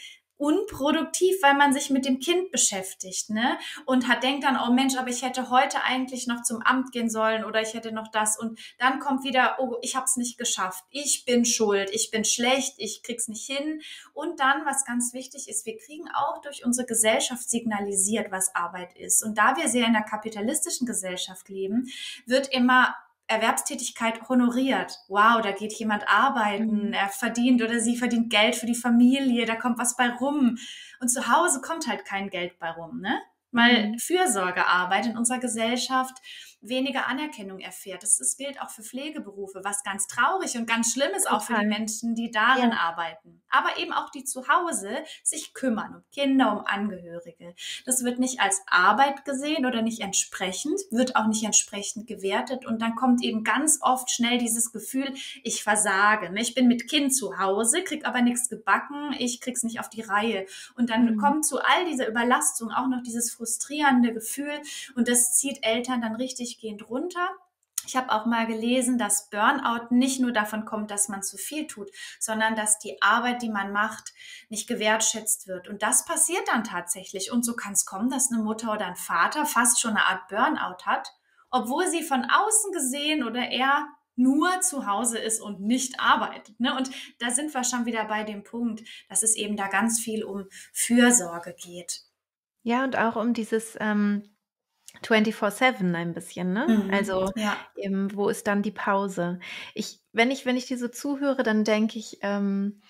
unproduktiv, weil man sich mit dem Kind beschäftigt, ne? Und hat denkt dann, oh Mensch, aber ich hätte heute eigentlich noch zum Amt gehen sollen oder ich hätte noch das. Und dann kommt wieder, oh, ich habe es nicht geschafft. Ich bin schuld, ich bin schlecht, ich krieg's nicht hin. Und dann, was ganz wichtig ist, wir kriegen auch durch unsere Gesellschaft signalisiert, was Arbeit ist. Und da wir sehr in einer kapitalistischen Gesellschaft leben, wird immer Erwerbstätigkeit honoriert. Wow, da geht jemand arbeiten, mhm. er verdient oder sie verdient Geld für die Familie, da kommt was bei rum. Und zu Hause kommt halt kein Geld bei rum, ne? Weil mhm. Fürsorgearbeit in unserer Gesellschaft weniger Anerkennung erfährt. Das, das gilt auch für Pflegeberufe, was ganz traurig und ganz schlimm ist, auch für die Menschen, die darin ja. arbeiten. Aber eben auch die zu Hause sich kümmern, um Kinder, um Angehörige. Das wird nicht als Arbeit gesehen oder nicht entsprechend, wird auch nicht entsprechend gewertet. Und dann kommt eben ganz oft schnell dieses Gefühl, ich versage. Ich bin mit Kind zu Hause, krieg aber nichts gebacken, ich krieg's nicht auf die Reihe. Und dann mhm. kommt zu all dieser Überlastung auch noch dieses frustrierende Gefühl und das zieht Eltern dann richtig gehend runter. Ich habe auch mal gelesen, dass Burnout nicht nur davon kommt, dass man zu viel tut, sondern dass die Arbeit, die man macht, nicht gewertschätzt wird. Und das passiert dann tatsächlich. Und so kann es kommen, dass eine Mutter oder ein Vater fast schon eine Art Burnout hat, obwohl sie von außen gesehen oder eher nur zu Hause ist und nicht arbeitet. Ne? Und da sind wir schon wieder bei dem Punkt, dass es eben da ganz viel um Fürsorge geht. Ja, und auch um dieses ähm vierundzwanzig sieben ein bisschen, ne? Mhm, also ja. eben, wo ist dann die Pause? Ich, wenn ich, wenn ich dir so zuhöre, dann denke ich, ähm,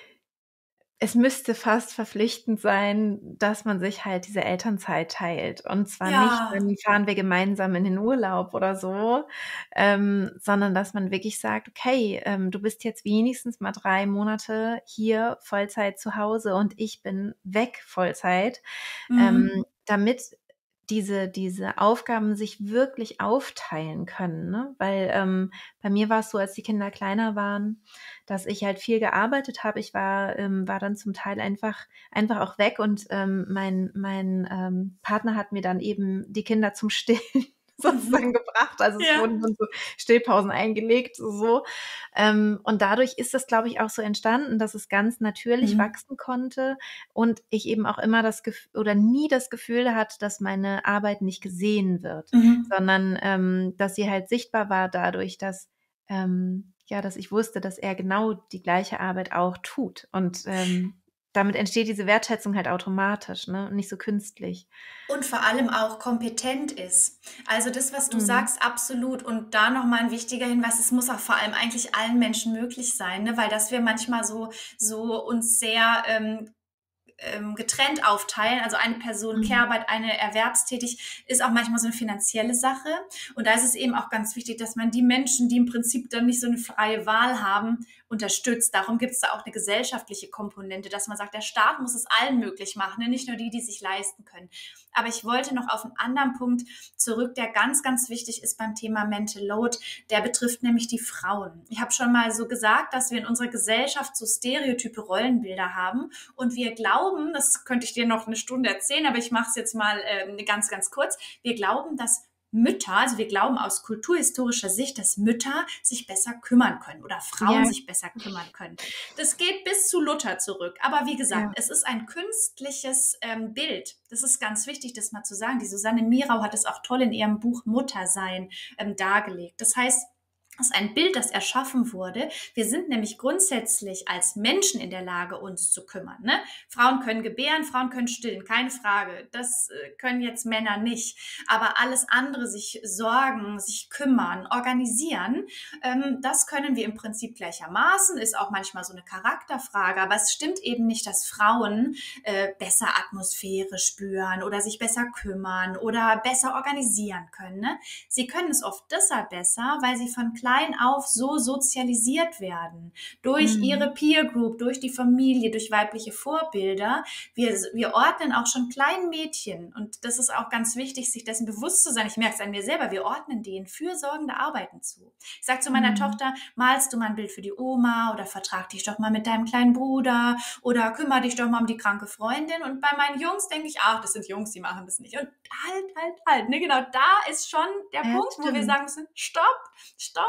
es müsste fast verpflichtend sein, dass man sich halt diese Elternzeit teilt. Und zwar Ja. nicht, dann fahren wir gemeinsam in den Urlaub oder so, ähm, sondern dass man wirklich sagt, okay, ähm, du bist jetzt wenigstens mal drei Monate hier Vollzeit zu Hause und ich bin weg Vollzeit, Mhm. ähm, damit diese, diese Aufgaben sich wirklich aufteilen können, ne? Weil ähm, bei mir war es so, als die Kinder kleiner waren, dass ich halt viel gearbeitet habe. Ich war, ähm, war dann zum Teil einfach, einfach auch weg und ähm, mein, mein ähm, Partner hat mir dann eben die Kinder zum Stillen sozusagen gebracht. Also es Ja. wurden dann so Stillpausen eingelegt, so. Ähm, und dadurch ist das, glaube ich, auch so entstanden, dass es ganz natürlich Mhm. wachsen konnte und ich eben auch immer das Gefühl oder nie das Gefühl hatte, dass meine Arbeit nicht gesehen wird, Mhm. sondern ähm, dass sie halt sichtbar war dadurch, dass ähm, ja, dass ich wusste, dass er genau die gleiche Arbeit auch tut. Und ähm, damit entsteht diese Wertschätzung halt automatisch, ne? Und nicht so künstlich. Und vor allem auch kompetent ist. Also das, was du Mhm. sagst, absolut. Und da nochmal ein wichtiger Hinweis, es muss auch vor allem eigentlich allen Menschen möglich sein, ne? Weil dass wir manchmal so, so uns sehr ähm, ähm, getrennt aufteilen. Also eine Person Mhm. Care-Arbeit, eine erwerbstätig, ist auch manchmal so eine finanzielle Sache. Und da ist es eben auch ganz wichtig, dass man die Menschen, die im Prinzip dann nicht so eine freie Wahl haben, unterstützt. Darum gibt es da auch eine gesellschaftliche Komponente, dass man sagt, der Staat muss es allen möglich machen, ne? Nicht nur die, die sich leisten können. Aber ich wollte noch auf einen anderen Punkt zurück, der ganz, ganz wichtig ist beim Thema Mental Load. Der betrifft nämlich die Frauen. Ich habe schon mal so gesagt, dass wir in unserer Gesellschaft so stereotype Rollenbilder haben und wir glauben, das könnte ich dir noch eine Stunde erzählen, aber ich mache es jetzt mal äh, ganz, ganz kurz. Wir glauben, dass Mütter, also wir glauben aus kulturhistorischer Sicht, dass Mütter sich besser kümmern können oder Frauen Ja. sich besser kümmern können. Das geht bis zu Luther zurück. Aber wie gesagt, Ja. es ist ein künstliches ähm, Bild. Das ist ganz wichtig, das mal zu sagen. Die Susanne Mirau hat es auch toll in ihrem Buch Muttersein ähm, dargelegt. Das heißt, das ist ein Bild, das erschaffen wurde. Wir sind nämlich grundsätzlich als Menschen in der Lage, uns zu kümmern. Ne? Frauen können gebären, Frauen können stillen, keine Frage. Das äh, können jetzt Männer nicht. Aber alles andere, sich sorgen, sich kümmern, organisieren, ähm, das können wir im Prinzip gleichermaßen. Ist auch manchmal so eine Charakterfrage. Aber es stimmt eben nicht, dass Frauen äh, besser Atmosphäre spüren oder sich besser kümmern oder besser organisieren können. Ne? Sie können es oft deshalb besser, weil sie von klein auf so sozialisiert werden. Durch Mhm. ihre Peer Group, durch die Familie, durch weibliche Vorbilder. Wir, wir ordnen auch schon kleinen Mädchen, und das ist auch ganz wichtig, sich dessen bewusst zu sein. Ich merke es an mir selber, wir ordnen denen fürsorgende Arbeiten zu. Ich sage zu meiner Mhm. Tochter, malst du mal ein Bild für die Oma oder vertrag dich doch mal mit deinem kleinen Bruder oder kümmere dich doch mal um die kranke Freundin. Und bei meinen Jungs denke ich, ach, das sind Jungs, die machen das nicht. Und halt, halt, halt. Ne, genau, da ist schon der Ja, Punkt, wo wir stimmt. sagen müssen, stopp, stopp.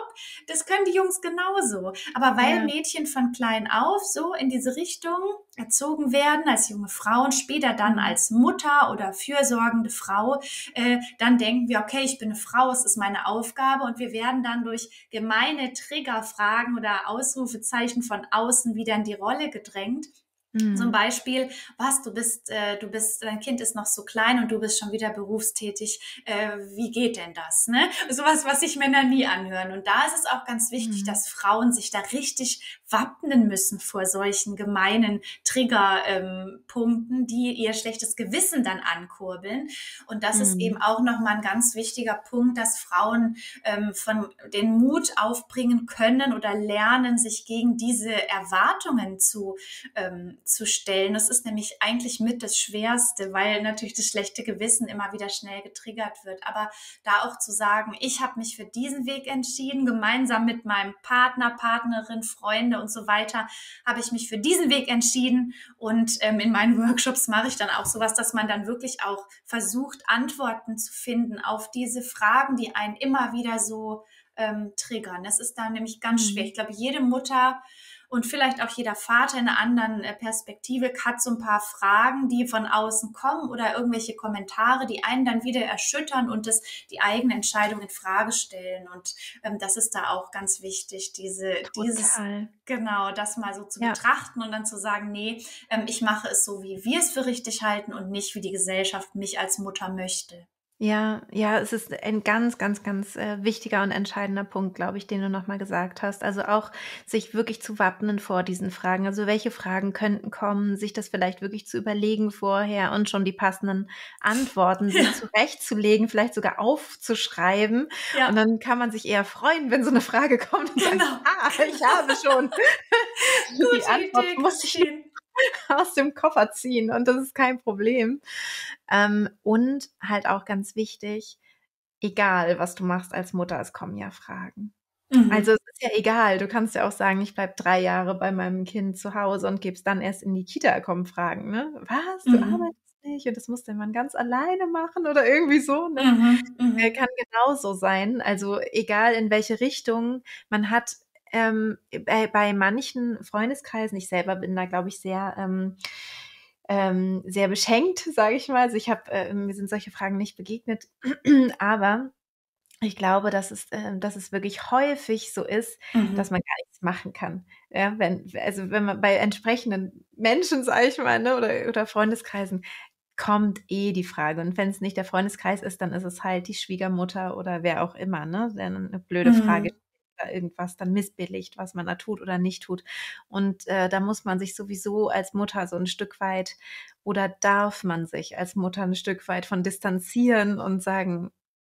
das können die Jungs genauso. Aber weil Ja. Mädchen von klein auf so in diese Richtung erzogen werden, als junge Frauen, später dann als Mutter oder fürsorgende Frau, äh, dann denken wir, okay, ich bin eine Frau, es ist meine Aufgabe, und wir werden dann durch gemeine Triggerfragen oder Ausrufezeichen von außen wieder in die Rolle gedrängt. Mhm. Zum Beispiel, was, du bist, äh, du bist, dein Kind ist noch so klein und du bist schon wieder berufstätig. Äh, wie geht denn das? Ne? Sowas, was sich Männer nie anhören. Und da ist es auch ganz wichtig, Mhm. dass Frauen sich da richtig wappnen müssen vor solchen gemeinen Triggerpunkten, ähm, die ihr schlechtes Gewissen dann ankurbeln. Und das Mhm. ist eben auch nochmal ein ganz wichtiger Punkt, dass Frauen ähm, von den Mut aufbringen können oder lernen, sich gegen diese Erwartungen zu ähm, zu stellen. Das ist nämlich eigentlich mit das Schwerste, weil natürlich das schlechte Gewissen immer wieder schnell getriggert wird. Aber da auch zu sagen, ich habe mich für diesen Weg entschieden, gemeinsam mit meinem Partner, Partnerin, Freunde und so weiter, habe ich mich für diesen Weg entschieden. Und ähm, in meinen Workshops mache ich dann auch sowas, dass man dann wirklich auch versucht, Antworten zu finden auf diese Fragen, die einen immer wieder so ähm, triggern. Das ist dann nämlich ganz Mhm. schwer. Ich glaube, jede Mutter und vielleicht auch jeder Vater in einer anderen Perspektive hat so ein paar Fragen, die von außen kommen oder irgendwelche Kommentare, die einen dann wieder erschüttern und das, die eigene Entscheidung in Frage stellen. Und ähm, das ist da auch ganz wichtig, diese, dieses, Total. genau, das mal so zu Ja. betrachten und dann zu sagen, nee, ähm, ich mache es so, wie wir es für richtig halten und nicht, wie die Gesellschaft mich als Mutter möchte. Ja, ja, es ist ein ganz, ganz, ganz äh, wichtiger und entscheidender Punkt, glaube ich, den du nochmal gesagt hast. Also auch sich wirklich zu wappnen vor diesen Fragen. Also welche Fragen könnten kommen, sich das vielleicht wirklich zu überlegen vorher und schon die passenden Antworten sich Ja. zurechtzulegen, vielleicht sogar aufzuschreiben. Ja. Und dann kann man sich eher freuen, wenn so eine Frage kommt und Genau. sagt, ah, ich habe schon die Gute Antwort, Idee, muss ich Christine. aus dem Koffer ziehen und das ist kein Problem. Ähm, und halt auch ganz wichtig, egal was du machst als Mutter, es kommen ja Fragen. Mhm. Also es ist ja egal, du kannst ja auch sagen, ich bleib drei Jahre bei meinem Kind zu Hause und geb's dann erst in die Kita, kommen Fragen, ne? Was, du Mhm. arbeitest nicht und das muss der Mann ganz alleine machen oder irgendwie so, ne? Mhm. Mhm. Äh, kann genauso sein, also egal in welche Richtung, man hat ähm, bei, bei manchen Freundeskreisen, ich selber bin da, glaube ich, sehr ähm, ähm, sehr beschenkt, sage ich mal. Also ich habe, äh, mir sind solche Fragen nicht begegnet, aber ich glaube, dass es, äh, dass es wirklich häufig so ist, Mhm. dass man gar nichts machen kann. Ja, wenn, also wenn man bei entsprechenden Menschen, sage ich mal, ne, oder, oder Freundeskreisen, kommt eh die Frage. Und wenn es nicht der Freundeskreis ist, dann ist es halt die Schwiegermutter oder wer auch immer, ne, der eine blöde Frage Mhm. oder irgendwas dann missbilligt, was man da tut oder nicht tut. Und äh, da muss man sich sowieso als Mutter so ein Stück weit oder darf man sich als Mutter ein Stück weit von distanzieren und sagen,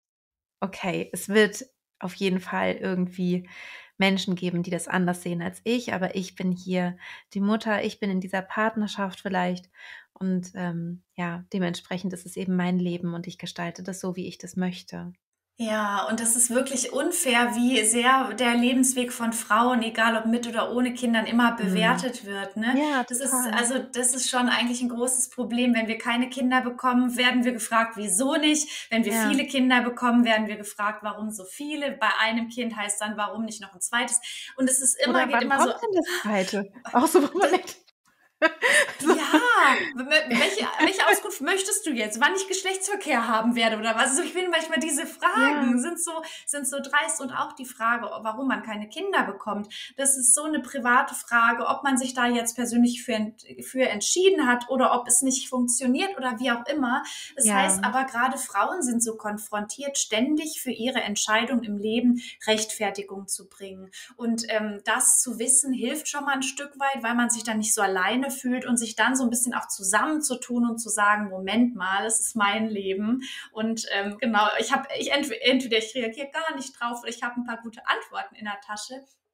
okay, es wird auf jeden Fall irgendwie Menschen geben, die das anders sehen als ich, aber ich bin hier die Mutter, ich bin in dieser Partnerschaft vielleicht und ähm, ja, dementsprechend ist es eben mein Leben und ich gestalte das so, wie ich das möchte. Ja, und das ist wirklich unfair, wie sehr der Lebensweg von Frauen, egal ob mit oder ohne Kindern, immer Mhm. bewertet wird, ne? Ja, Das ist, total. also, das ist schon eigentlich ein großes Problem. Wenn wir keine Kinder bekommen, werden wir gefragt, wieso nicht? Wenn wir Ja. viele Kinder bekommen, werden wir gefragt, warum so viele? Bei einem Kind heißt dann, warum nicht noch ein zweites? Und es ist immer, Oder geht wann immer so, kommt denn das Zweite? Auch so, wo man das, denkt, so, ja, welche, welche Auskunft möchtest du jetzt? Wann ich Geschlechtsverkehr haben werde oder was? Also ich finde manchmal diese ja, Fragen sind so, sind so dreist, und auch die Frage, warum man keine Kinder bekommt. Das ist so eine private Frage, ob man sich da jetzt persönlich für, ent- für entschieden hat oder ob es nicht funktioniert oder wie auch immer. Das ja, heißt aber, gerade Frauen sind so konfrontiert, ständig für ihre Entscheidung im Leben Rechtfertigung zu bringen. Und ähm, das zu wissen, hilft schon mal ein Stück weit, weil man sich dann nicht so alleine fühlt und sich dann so ein bisschen auch zusammenzutun und zu sagen, Moment mal, es ist mein Leben. Und ähm, genau, ich habe, ich entweder, entweder ich reagiere gar nicht drauf oder ich habe ein paar gute Antworten in der Tasche.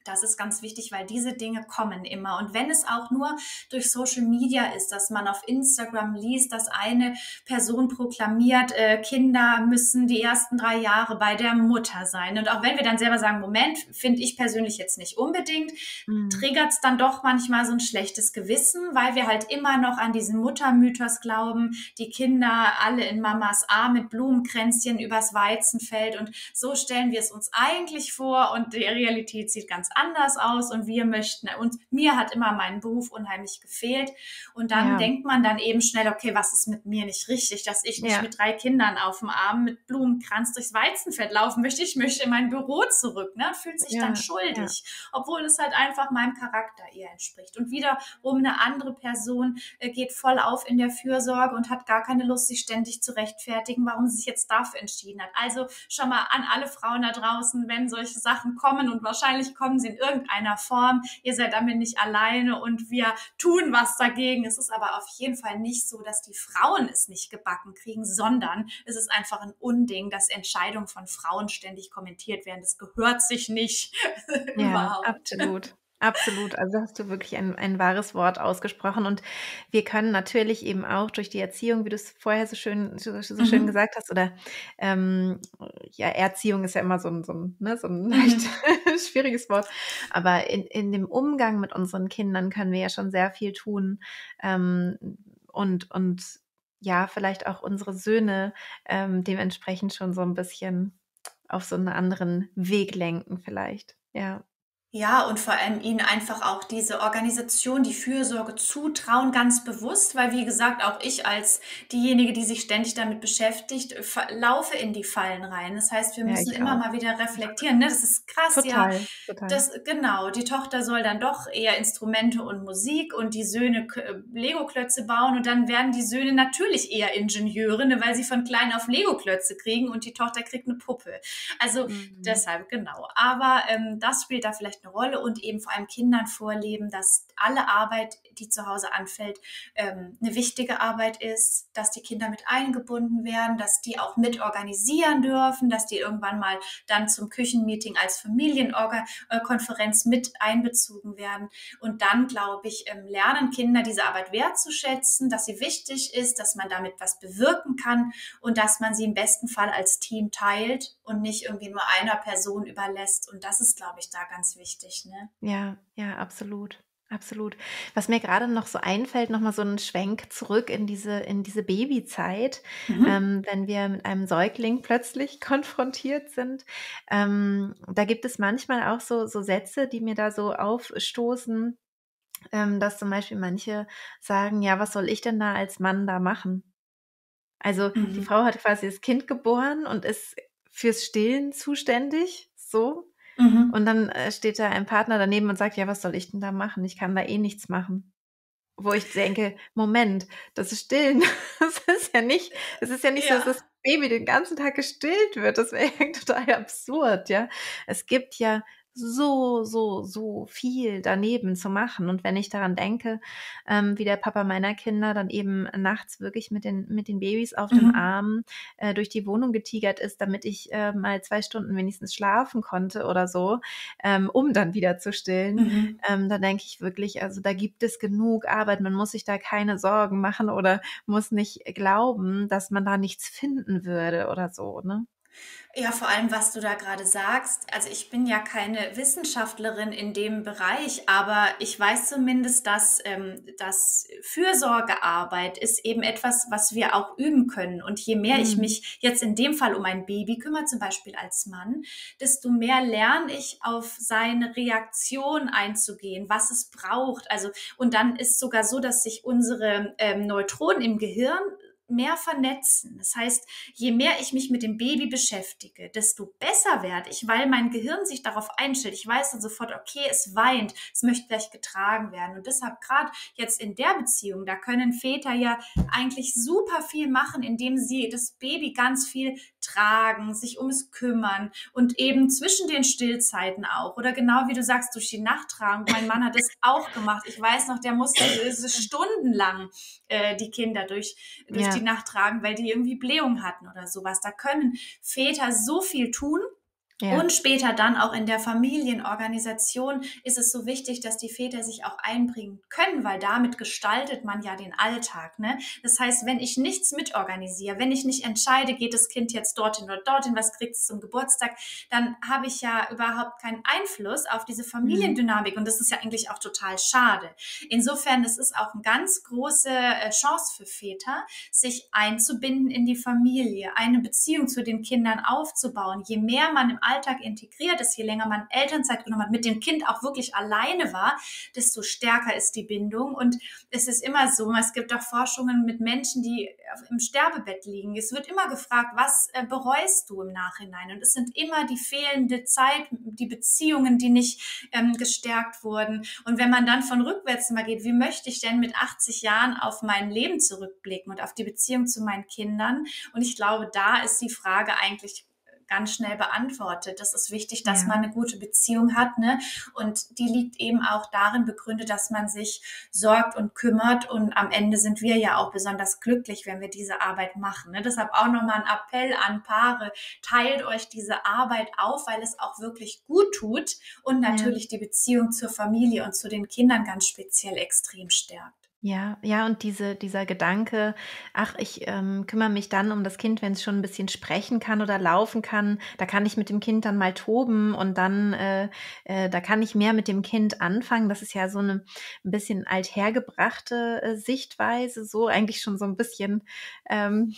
Das ist ganz wichtig, weil diese Dinge kommen immer. Und wenn es auch nur durch Social Media ist, dass man auf Instagram liest, dass eine Person proklamiert, äh, Kinder müssen die ersten drei Jahre bei der Mutter sein. Und auch wenn wir dann selber sagen, Moment, finde ich persönlich jetzt nicht unbedingt, mhm. triggert es dann doch manchmal so ein schlechtes Gewissen, weil wir halt immer noch an diesen Muttermythos glauben, die Kinder alle in Mamas Arm mit Blumenkränzchen übers Weizenfeld, und so stellen wir es uns eigentlich vor und die Realität sieht ganz anders aus und wir möchten, und mir hat immer mein Beruf unheimlich gefehlt, und dann ja. denkt man dann eben schnell, okay, was ist mit mir nicht richtig, dass ich nicht ja. mit drei Kindern auf dem Arm mit Blumenkranz durchs Weizenfeld laufen möchte, ich möchte in mein Büro zurück, ne? Fühlt sich ja. dann schuldig, ja. obwohl es halt einfach meinem Charakter eher entspricht. Und wiederum eine andere Person äh, geht voll auf in der Fürsorge und hat gar keine Lust, sich ständig zu rechtfertigen, warum sie sich jetzt dafür entschieden hat. Also schon mal an alle Frauen da draußen, wenn solche Sachen kommen, und wahrscheinlich kommen sie in irgendeiner Form, ihr seid damit nicht alleine und wir tun was dagegen. Es ist aber auf jeden Fall nicht so, dass die Frauen es nicht gebacken kriegen, sondern es ist einfach ein Unding, dass Entscheidungen von Frauen ständig kommentiert werden. Das gehört sich nicht. Ja, überhaupt. Absolut. Absolut, also hast du wirklich ein, ein wahres Wort ausgesprochen, und wir können natürlich eben auch durch die Erziehung, wie du es vorher so schön so, so mhm. schön gesagt hast, oder ähm, ja, Erziehung ist ja immer so ein, so ein, ne, so ein mhm. leicht schwieriges Wort, aber in, in dem Umgang mit unseren Kindern können wir ja schon sehr viel tun, ähm, und, und ja, vielleicht auch unsere Söhne ähm, dementsprechend schon so ein bisschen auf so einen anderen Weg lenken vielleicht, ja. Ja, und vor allem ihnen einfach auch diese Organisation, die Fürsorge zutrauen, ganz bewusst, weil wie gesagt, auch ich als diejenige, die sich ständig damit beschäftigt, laufe in die Fallen rein. Das heißt, wir müssen ja, immer auch. mal wieder reflektieren. Ne? Das ist krass, total, ja. Total. Das, genau, die Tochter soll dann doch eher Instrumente und Musik und die Söhne Lego-Klötze bauen, und dann werden die Söhne natürlich eher Ingenieure, ne, weil sie von klein auf Lego-Klötze kriegen und die Tochter kriegt eine Puppe. Also mhm. deshalb, genau. Aber ähm, das spielt da vielleicht eine Rolle, und eben vor allem Kindern vorleben, dass alle Arbeit, die zu Hause anfällt, ähm, eine wichtige Arbeit ist, dass die Kinder mit eingebunden werden, dass die auch mit organisieren dürfen, dass die irgendwann mal dann zum Küchenmeeting als Familienkonferenz mit einbezogen werden. Und dann, glaube ich, ähm, lernen Kinder diese Arbeit wertzuschätzen, dass sie wichtig ist, dass man damit was bewirken kann und dass man sie im besten Fall als Team teilt und nicht irgendwie nur einer Person überlässt. Und das ist, glaube ich, da ganz wichtig. Wichtig, ne? Ja, ja, absolut. Absolut. Was mir gerade noch so einfällt, nochmal so einen Schwenk zurück in diese, in diese Babyzeit, mhm. ähm, wenn wir mit einem Säugling plötzlich konfrontiert sind. Ähm, da gibt es manchmal auch so, so Sätze, die mir da so aufstoßen, ähm, dass zum Beispiel manche sagen, ja, was soll ich denn da als Mann da machen? Also mhm. die Frau hat quasi das Kind geboren und ist fürs Stillen zuständig, so. Mhm. Und dann äh, steht da ein Partner daneben und sagt, ja, was soll ich denn da machen? Ich kann da eh nichts machen. Wo ich denke, Moment, das ist Stillen. Das ist ja nicht, es ist ja nicht ja. so, dass das Baby den ganzen Tag gestillt wird. Das wäre ja total absurd, ja. Es gibt ja so, so, so viel daneben zu machen. Und wenn ich daran denke, ähm, wie der Papa meiner Kinder dann eben nachts wirklich mit den, mit den Babys auf mhm. dem Arm äh, durch die Wohnung getigert ist, damit ich äh, mal zwei Stunden wenigstens schlafen konnte oder so, ähm, um dann wieder zu stillen, mhm. ähm, da denke ich wirklich, also da gibt es genug Arbeit. Man muss sich da keine Sorgen machen oder muss nicht glauben, dass man da nichts finden würde oder so, ne? Ja, vor allem, was du da gerade sagst. Also ich bin ja keine Wissenschaftlerin in dem Bereich, aber ich weiß zumindest, dass, ähm, dass Fürsorgearbeit ist eben etwas, was wir auch üben können. Und je mehr mhm. ich mich jetzt in dem Fall um ein Baby kümmere, zum Beispiel als Mann, desto mehr lerne ich auf seine Reaktion einzugehen, was es braucht. Also, und dann ist sogar so, dass sich unsere ähm, Neutronen im Gehirn mehr vernetzen. Das heißt, je mehr ich mich mit dem Baby beschäftige, desto besser werde ich, weil mein Gehirn sich darauf einstellt. Ich weiß dann sofort, okay, es weint, es möchte gleich getragen werden. Und deshalb gerade jetzt in der Beziehung, da können Väter ja eigentlich super viel machen, indem sie das Baby ganz viel tragen, sich um es kümmern und eben zwischen den Stillzeiten auch. Oder genau wie du sagst, durch die Nacht tragen. Mein Mann hat das auch gemacht. Ich weiß noch, der musste stundenlang äh, die Kinder durch, durch ja. die Nacht tragen, weil die irgendwie Blähung hatten oder sowas. Da können Väter so viel tun. Ja. Und später dann auch in der Familienorganisation ist es so wichtig, dass die Väter sich auch einbringen können, weil damit gestaltet man ja den Alltag. Ne? Das heißt, wenn ich nichts mitorganisiere, wenn ich nicht entscheide, geht das Kind jetzt dorthin oder dorthin, was kriegt es zum Geburtstag, dann habe ich ja überhaupt keinen Einfluss auf diese Mhm. Familiendynamik und das ist ja eigentlich auch total schade. Insofern, das ist auch eine ganz große äh, Chance für Väter, sich einzubinden in die Familie, eine Beziehung zu den Kindern aufzubauen. Je mehr man im Alltag integriert ist, je länger man Elternzeit genommen hat, mit dem Kind auch wirklich alleine war, desto stärker ist die Bindung. Und es ist immer so, es gibt auch Forschungen mit Menschen, die im Sterbebett liegen. Es wird immer gefragt, was äh, bereust du im Nachhinein? Und es sind immer die fehlende Zeit, die Beziehungen, die nicht ähm, gestärkt wurden. Und wenn man dann von rückwärts mal geht, wie möchte ich denn mit achtzig Jahren auf mein Leben zurückblicken und auf die Beziehung zu meinen Kindern? Und ich glaube, da ist die Frage eigentlich ganz schnell beantwortet. Das ist wichtig, dass Ja. man eine gute Beziehung hat, ne? Und die liegt eben auch darin begründet, dass man sich sorgt und kümmert. Und am Ende sind wir ja auch besonders glücklich, wenn wir diese Arbeit machen. Ne? Deshalb auch nochmal ein Appell an Paare: Teilt euch diese Arbeit auf, weil es auch wirklich gut tut und Ja. natürlich die Beziehung zur Familie und zu den Kindern ganz speziell extrem stärkt. Ja, ja, und diese dieser Gedanke: „Ach, ich, ähm, kümmere mich dann um das Kind, wenn es schon ein bisschen sprechen kann oder laufen kann. Da kann ich mit dem Kind dann mal toben und dann, äh, äh, da kann ich mehr mit dem Kind anfangen.“ Das ist ja so eine ein bisschen althergebrachte, äh, Sichtweise, so eigentlich schon so ein bisschen, ähm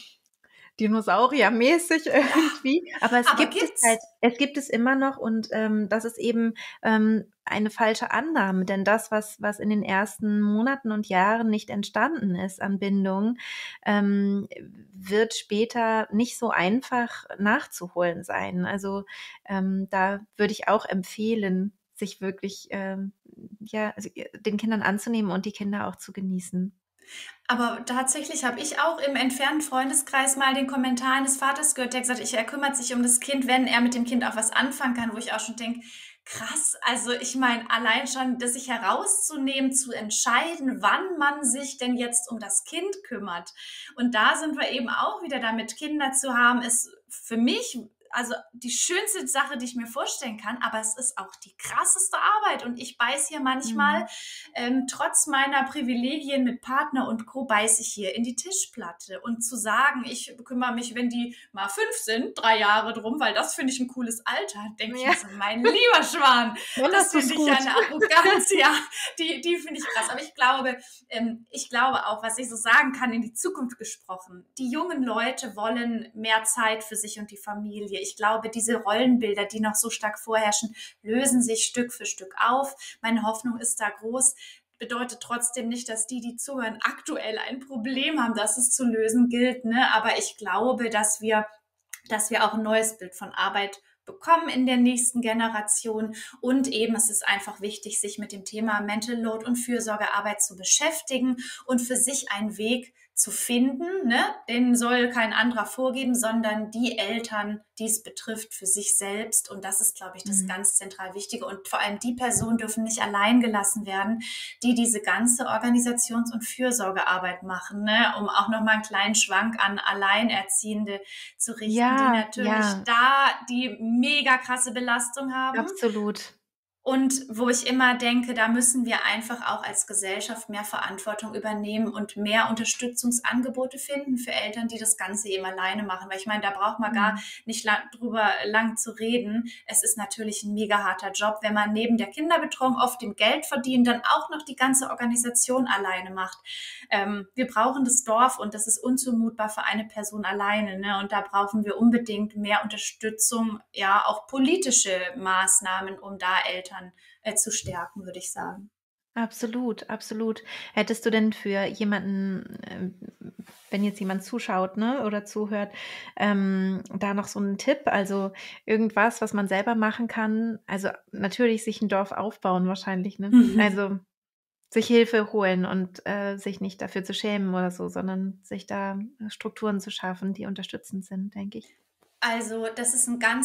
dinosauriermäßig irgendwie, aber es Aber gibt es halt gibt's? es gibt es immer noch und, ähm, das ist eben, ähm, eine falsche Annahme, denn das, was was in den ersten Monaten und Jahren nicht entstanden ist an Bindung, ähm, wird später nicht so einfach nachzuholen sein. Also, ähm, da würde ich auch empfehlen, sich wirklich, ähm, ja, also, den Kindern anzunehmen und die Kinder auch zu genießen. Aber tatsächlich habe ich auch im entfernten Freundeskreis mal den Kommentar eines Vaters gehört, der gesagt hat, ich, er kümmert sich um das Kind, wenn er mit dem Kind auch was anfangen kann, wo ich auch schon denke, krass, also ich meine, allein schon, das sich herauszunehmen, zu entscheiden, wann man sich denn jetzt um das Kind kümmert. Und da sind wir eben auch wieder damit, Kinder zu haben, ist für mich also die schönste Sache, die ich mir vorstellen kann, aber es ist auch die krasseste Arbeit. Und ich beiß hier manchmal, Mhm. ähm, trotz meiner Privilegien mit Partner und Co., beiß ich hier in die Tischplatte. Und zu sagen, ich kümmere mich, wenn die mal fünf sind, drei Jahre drum, weil das finde ich ein cooles Alter, denke ich Ja, mir so, mein lieber Schwan, dann das hast du's finde ich ja gut. eine Arroganz, ja, die, die finde ich krass. Aber ich glaube, ähm, ich glaube auch, was ich so sagen kann, in die Zukunft gesprochen, die jungen Leute wollen mehr Zeit für sich und die Familie. Ich glaube, diese Rollenbilder, die noch so stark vorherrschen, lösen sich Stück für Stück auf. Meine Hoffnung ist da groß. Bedeutet trotzdem nicht, dass die, die zuhören, aktuell ein Problem haben, das es zu lösen gilt. Ne? Aber ich glaube, dass wir, dass wir auch ein neues Bild von Arbeit bekommen in der nächsten Generation. Und eben, es ist einfach wichtig, sich mit dem Thema Mental Load und Fürsorgearbeit zu beschäftigen und für sich einen Weg zu finden. Ne? Den soll kein anderer vorgeben, sondern die Eltern, die es betrifft, für sich selbst. Und das ist, glaube ich, das Mhm. ganz zentral Wichtige. Und vor allem die Personen dürfen nicht allein gelassen werden, die diese ganze Organisations- und Fürsorgearbeit machen, ne? Um auch nochmal einen kleinen Schwank an Alleinerziehende zu richten, die Ja, natürlich ja, da die mega krasse Belastung haben. absolut. Und wo ich immer denke, da müssen wir einfach auch als Gesellschaft mehr Verantwortung übernehmen und mehr Unterstützungsangebote finden für Eltern, die das Ganze eben alleine machen. Weil ich meine, da braucht man gar Mhm. nicht lang, drüber lang zu reden. Es ist natürlich ein mega harter Job, wenn man neben der Kinderbetreuung oft dem Geld verdienen, dann auch noch die ganze Organisation alleine macht. Ähm, wir brauchen das Dorf und das ist unzumutbar für eine Person alleine. Ne? Und da brauchen wir unbedingt mehr Unterstützung, ja, auch politische Maßnahmen, um da Eltern äh, zu stärken, würde ich sagen. Absolut, absolut. Hättest du denn für jemanden, ähm, wenn jetzt jemand zuschaut, ne, oder zuhört, ähm, da noch so einen Tipp? Also, irgendwas, was man selber machen kann? Also, natürlich sich ein Dorf aufbauen wahrscheinlich, ne? Also, sich Hilfe holen und, äh, sich nicht dafür zu schämen oder so, sondern sich da Strukturen zu schaffen, die unterstützend sind, denke ich. Also, das ist ein ganz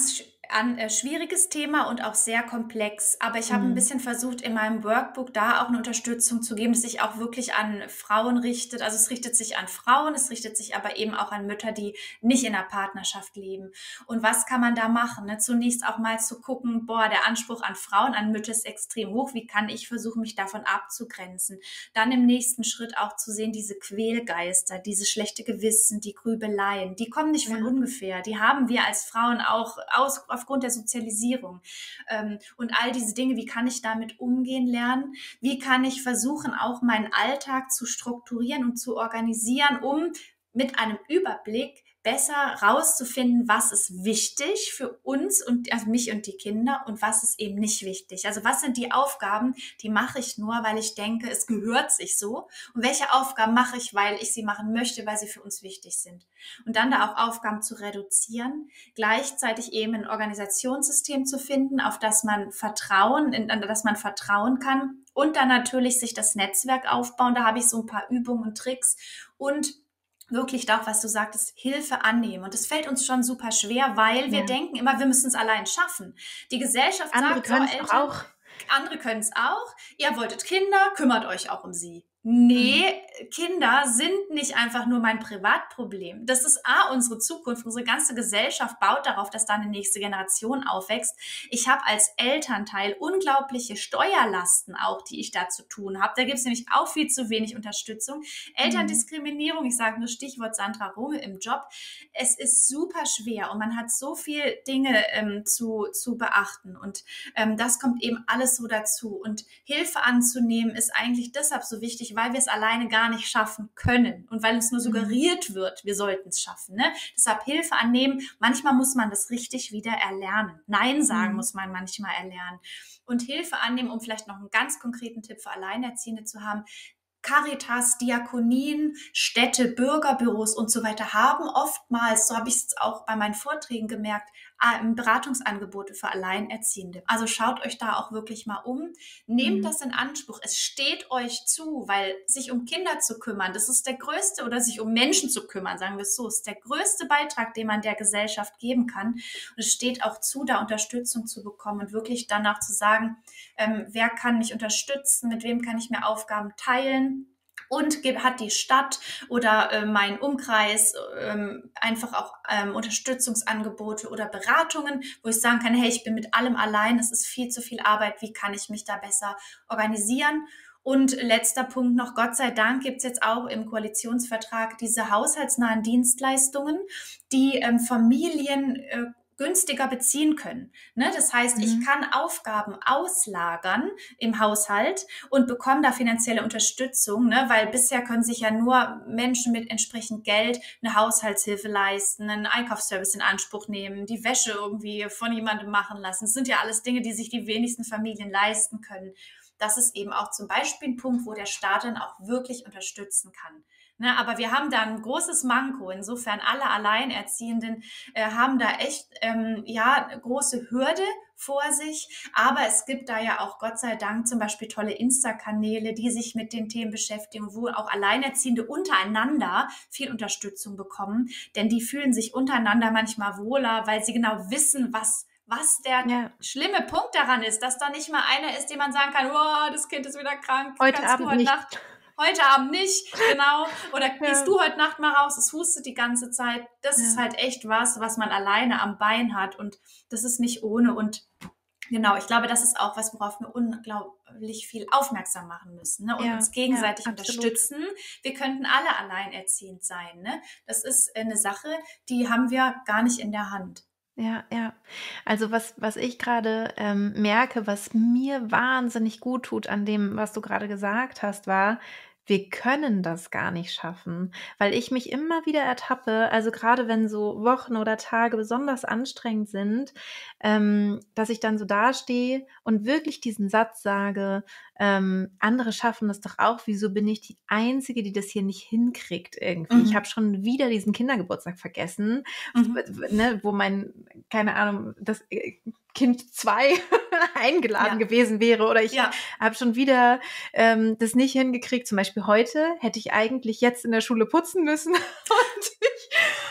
Ein äh, schwieriges Thema und auch sehr komplex. Aber ich habe ein Mhm. bisschen versucht, in meinem Workbook da auch eine Unterstützung zu geben, das sich auch wirklich an Frauen richtet. Also es richtet sich an Frauen, es richtet sich aber eben auch an Mütter, die nicht in einer Partnerschaft leben. Und was kann man da machen? Ne? Zunächst auch mal zu gucken, boah, der Anspruch an Frauen, an Mütter ist extrem hoch. Wie kann ich versuchen, mich davon abzugrenzen? Dann im nächsten Schritt auch zu sehen, diese Quälgeister, diese schlechte Gewissen, die Grübeleien, die kommen nicht von Ja. ungefähr. Die haben wir als Frauen auch aus aufgrund der Sozialisierung. Ähm, und all diese Dinge, wie kann ich damit umgehen lernen? Wie kann ich versuchen, auch meinen Alltag zu strukturieren und zu organisieren, um mit einem Überblick besser rauszufinden, was ist wichtig für uns und also mich und die Kinder und was ist eben nicht wichtig. Also was sind die Aufgaben, die mache ich nur, weil ich denke, es gehört sich so, und welche Aufgaben mache ich, weil ich sie machen möchte, weil sie für uns wichtig sind. Und dann da auch Aufgaben zu reduzieren, gleichzeitig eben ein Organisationssystem zu finden, auf das man vertrauen, in, an das man vertrauen kann, und dann natürlich sich das Netzwerk aufbauen. Da habe ich so ein paar Übungen und Tricks und wirklich auch, was du sagtest, Hilfe annehmen. Und das fällt uns schon super schwer, weil wir Ja. denken immer, wir müssen es allein schaffen. Die Gesellschaft Andere sagt so, können es doch Eltern, auch. andere können es auch. Ihr wolltet Kinder, kümmert euch auch um sie. Nee, Mhm. Kinder sind nicht einfach nur mein Privatproblem. Das ist A, unsere Zukunft. Unsere ganze Gesellschaft baut darauf, dass da eine nächste Generation aufwächst. Ich habe als Elternteil unglaubliche Steuerlasten auch, die ich da zu tun habe. Da gibt es nämlich auch viel zu wenig Unterstützung. Elterndiskriminierung, ich sage nur Stichwort Sandra Runge im Job. Es ist super schwer und man hat so viel Dinge ähm, zu, zu beachten. Und ähm, das kommt eben alles so dazu. Und Hilfe anzunehmen ist eigentlich deshalb so wichtig, weil wir es alleine gar nicht schaffen können und weil uns nur suggeriert wird, wir sollten es schaffen. Ne? Deshalb Hilfe annehmen. Manchmal muss man das richtig wieder erlernen. Nein sagen Mhm. muss man manchmal erlernen. Und Hilfe annehmen, um vielleicht noch einen ganz konkreten Tipp für Alleinerziehende zu haben. Caritas, Diakonien, Städte, Bürgerbüros und so weiter haben oftmals, so habe ich es auch bei meinen Vorträgen gemerkt, Beratungsangebote für Alleinerziehende. Also schaut euch da auch wirklich mal um. Nehmt Mhm. das in Anspruch. Es steht euch zu, weil sich um Kinder zu kümmern, das ist der größte, oder sich um Menschen zu kümmern, sagen wir es so, ist der größte Beitrag, den man der Gesellschaft geben kann. Und es steht auch zu, da Unterstützung zu bekommen und wirklich danach zu sagen, ähm, wer kann mich unterstützen, mit wem kann ich mir Aufgaben teilen. Und hat die Stadt oder äh, mein Umkreis ähm, einfach auch ähm, Unterstützungsangebote oder Beratungen, wo ich sagen kann, hey, ich bin mit allem allein, es ist viel zu viel Arbeit, wie kann ich mich da besser organisieren? Und letzter Punkt noch, Gott sei Dank gibt es jetzt auch im Koalitionsvertrag diese haushaltsnahen Dienstleistungen, die ähm, Familien äh, günstiger beziehen können. Ne? Das heißt, ich Mhm. kann Aufgaben auslagern im Haushalt und bekomme da finanzielle Unterstützung, ne? Weil bisher können sich ja nur Menschen mit entsprechend Geld eine Haushaltshilfe leisten, einen Einkaufsservice in Anspruch nehmen, die Wäsche irgendwie von jemandem machen lassen. Das sind ja alles Dinge, die sich die wenigsten Familien leisten können. Das ist eben auch zum Beispiel ein Punkt, wo der Staat dann auch wirklich unterstützen kann. Ne, aber wir haben da ein großes Manko. Insofern alle Alleinerziehenden äh, haben da echt ähm, ja eine große Hürde vor sich. Aber es gibt da ja auch Gott sei Dank zum Beispiel tolle Insta-Kanäle, die sich mit den Themen beschäftigen, wo auch Alleinerziehende untereinander viel Unterstützung bekommen. Denn die fühlen sich untereinander manchmal wohler, weil sie genau wissen, was was der Ja. schlimme Punkt daran ist, dass da nicht mal einer ist, dem man sagen kann, oh, das Kind ist wieder krank, Heute kannst Abend du heute nicht. Nacht, heute Abend nicht, genau, oder Ja. gehst du heute Nacht mal raus, es hustet die ganze Zeit. Das Ja. ist halt echt was, was man alleine am Bein hat, und das ist nicht ohne. Und genau, ich glaube, das ist auch was, worauf wir unglaublich viel aufmerksam machen müssen, ne? Und Ja, uns gegenseitig ja, absolut. unterstützen. Wir könnten alle alleinerziehend sein. Ne? Das ist eine Sache, die haben wir gar nicht in der Hand. Ja, ja. Also was, was ich gerade ähm, merke, was mir wahnsinnig gut tut an dem, was du gerade gesagt hast, war, wir können das gar nicht schaffen, weil ich mich immer wieder ertappe, also gerade wenn so Wochen oder Tage besonders anstrengend sind, ähm, dass ich dann so dastehe und wirklich diesen Satz sage, ähm, andere schaffen das doch auch, wieso bin ich die Einzige, die das hier nicht hinkriegt irgendwie? Mhm. Ich habe schon wieder diesen Kindergeburtstag vergessen, Mhm. w- ne, wo mein, keine Ahnung, das äh, Kind zwei eingeladen Ja. gewesen wäre oder ich Ja, habe schon wieder ähm, das nicht hingekriegt. Zum Beispiel heute hätte ich eigentlich jetzt in der Schule putzen müssen und ich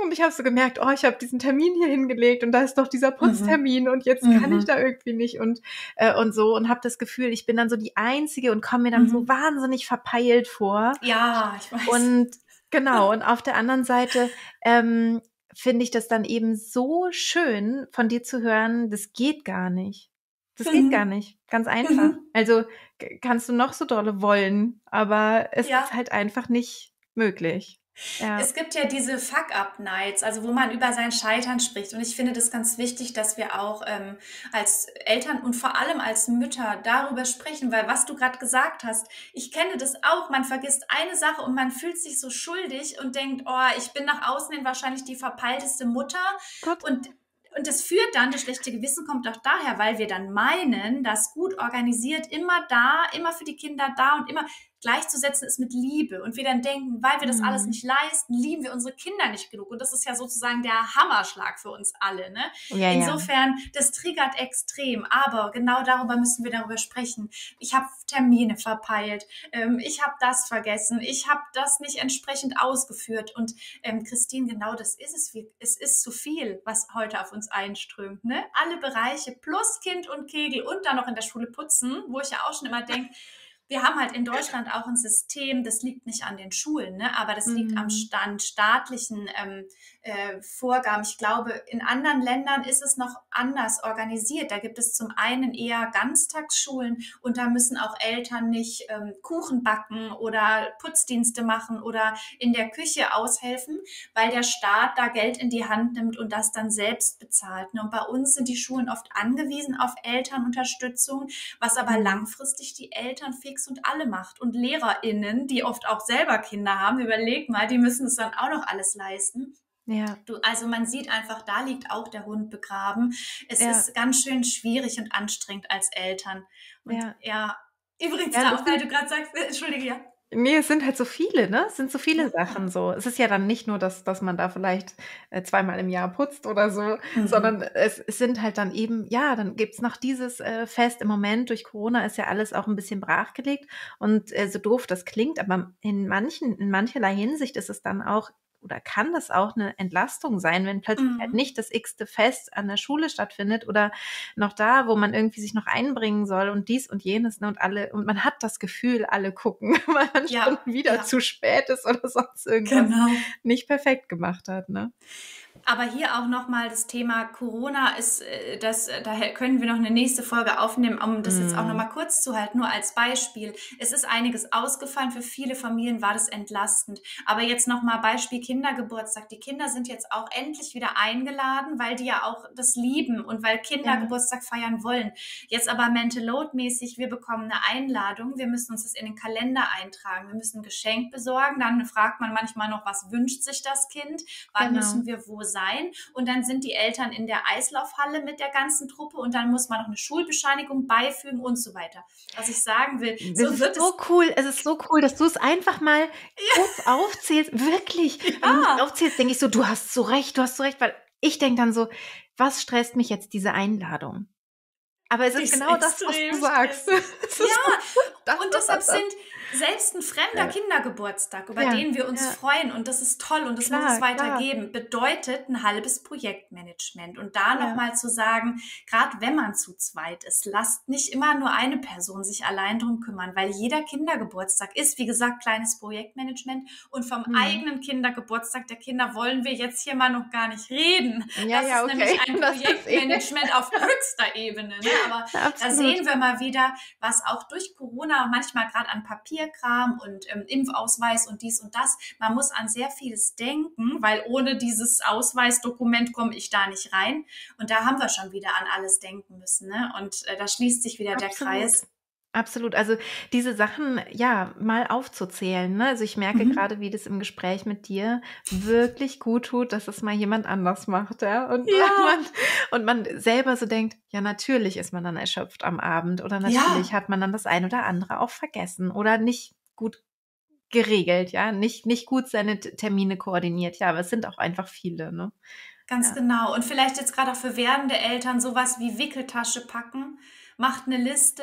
und ich habe so gemerkt, oh, ich habe diesen Termin hier hingelegt und da ist doch dieser Mhm. Putztermin und jetzt kann ich Mhm. da irgendwie nicht und, äh, und so und habe das Gefühl, ich bin dann so die Einzige und komme mir dann so Mhm. wahnsinnig verpeilt vor. Ja, ich weiß. Und genau, und auf der anderen Seite ähm, finde ich das dann eben so schön, von dir zu hören, das geht gar nicht. Das geht gar Mhm. nicht. Ganz einfach. Mhm. Also k- kannst du noch so dolle wollen, aber es ist Ja. halt einfach nicht möglich. Ja. Es gibt ja diese Fuck-Up-Nights, also wo man über sein Scheitern spricht. Und ich finde das ganz wichtig, dass wir auch ähm, als Eltern und vor allem als Mütter darüber sprechen, weil was du gerade gesagt hast, ich kenne das auch. Man vergisst eine Sache und man fühlt sich so schuldig und denkt, oh, ich bin nach außen hin wahrscheinlich die verpeilteste Mutter. Gott. Und und das führt dann, das schlechte Gewissen kommt auch daher, weil wir dann meinen, dass gut organisiert immer da, immer für die Kinder da und immer gleichzusetzen ist mit Liebe. Und wir dann denken, weil wir das alles Mhm. nicht leisten, lieben wir unsere Kinder nicht genug. Und das ist ja sozusagen der Hammerschlag für uns alle. Ne? Ja, ja. Insofern, das triggert extrem. Aber genau darüber müssen wir darüber sprechen. Ich habe Termine verpeilt. Ähm, ich habe das vergessen. Ich habe das nicht entsprechend ausgeführt. Und ähm, Christine, genau das ist es. Wir- Es ist zu viel, was heute auf uns einströmt. Ne? Alle Bereiche plus Kind und Kegel und dann noch in der Schule putzen, wo ich ja auch schon immer denke, wir haben halt in Deutschland auch ein System, das liegt nicht an den Schulen, ne? Aber das liegt am Mhm. Stand staatlichen ähm, äh, Vorgaben. Ich glaube, in anderen Ländern ist es noch anders organisiert. Da gibt es zum einen eher Ganztagsschulen und da müssen auch Eltern nicht ähm, Kuchen backen oder Putzdienste machen oder in der Küche aushelfen, weil der Staat da Geld in die Hand nimmt und das dann selbst bezahlt. Ne? Und bei uns sind die Schulen oft angewiesen auf Elternunterstützung, was aber Mhm. langfristig die Eltern fix und alle macht. Und LehrerInnen, die oft auch selber Kinder haben, überleg mal, die müssen es dann auch noch alles leisten. Ja, Du, also man sieht einfach, da liegt auch der Hund begraben. Es ja, ist ganz schön schwierig und anstrengend als Eltern. Und ja. ja, übrigens Ja, da das auch, weil sind, du gerade sagst, äh, entschuldige, ja. nee, es sind halt so viele, ne? Es sind so viele Ja. Sachen so. Es ist ja dann nicht nur, dass, dass man da vielleicht äh, zweimal im Jahr putzt oder so, Mhm. sondern es, es sind halt dann eben, ja, dann gibt's noch dieses äh, Fest. Im Moment durch Corona ist ja alles auch ein bisschen brachgelegt und äh, so doof das klingt, aber in manchen, in mancherlei Hinsicht ist es dann auch oder kann das auch eine Entlastung sein, wenn plötzlich halt Mhm. nicht das x-te Fest an der Schule stattfindet oder noch da, wo man irgendwie sich noch einbringen soll und dies und jenes, ne, und alle, und man hat das Gefühl, alle gucken, weil man Ja, schon wieder ja, zu spät ist oder sonst irgendwas genau. nicht perfekt gemacht hat, ne? Aber hier auch nochmal das Thema Corona ist, äh, das, äh, daher können wir noch eine nächste Folge aufnehmen, um das jetzt auch Mm. nochmal kurz zu halten, nur als Beispiel. Es ist einiges ausgefallen, für viele Familien war das entlastend. Aber jetzt nochmal Beispiel Kindergeburtstag. Die Kinder sind jetzt auch endlich wieder eingeladen, weil die ja auch das lieben und weil Kinder Ja. Geburtstag feiern wollen. Jetzt aber Mental Load mäßig, wir bekommen eine Einladung, wir müssen uns das in den Kalender eintragen, wir müssen ein Geschenk besorgen, dann fragt man manchmal noch, was wünscht sich das Kind, wann Genau. müssen wir wo sein und dann sind die Eltern in der Eislaufhalle mit der ganzen Truppe und dann muss man noch eine Schulbescheinigung beifügen und so weiter. Was ich sagen will, Das so ist wird so es... cool. Es ist so cool, dass du es einfach mal kurz aufzählst. Wirklich. Wenn du es Ja, aufzählst, denke ich so, du hast so recht, du hast so recht, weil ich denke dann so, was stresst mich jetzt diese Einladung? Aber es ist ist genau das, was extrem du sagst. stressig. Es ist Ja, das, und das, deshalb das, das. sind selbst ein fremder Ja, Kindergeburtstag, über ja, den wir uns ja. freuen und das ist toll und das muss Klar, es klar. weitergeben, bedeutet ein halbes Projektmanagement. Und da Ja. nochmal zu sagen, gerade wenn man zu zweit ist, lasst nicht immer nur eine Person sich allein drum kümmern, weil jeder Kindergeburtstag ist, wie gesagt, kleines Projektmanagement und vom Mhm. eigenen Kindergeburtstag der Kinder wollen wir jetzt hier mal noch gar nicht reden. Ja, Das ja, ist nämlich okay. ein Das ist eh. Projektmanagement auf höchster Ebene. Ne? Aber da Absolut. sehen wir mal wieder, was auch durch Corona manchmal gerade an Papierkram und ähm, Impfausweis und dies und das, man muss an sehr vieles denken, weil ohne dieses Ausweisdokument komme ich da nicht rein. Und da haben wir schon wieder an alles denken müssen. Ne? Und äh, da schließt sich wieder der Absolut. Kreis. Absolut. Also diese Sachen, ja, mal aufzuzählen. Ne? Also ich merke Mhm. gerade, wie das im Gespräch mit dir wirklich gut tut, dass es mal jemand anders macht, ja. Und, Ja. man, und man selber so denkt, ja, natürlich ist man dann erschöpft am Abend oder natürlich Ja. hat man dann das ein oder andere auch vergessen oder nicht gut geregelt, ja, nicht, nicht gut seine T- Termine koordiniert. Ja, aber es sind auch einfach viele, ne? Ganz Ja. genau. Und vielleicht jetzt gerade auch für werdende Eltern sowas wie Wickeltasche packen, macht eine Liste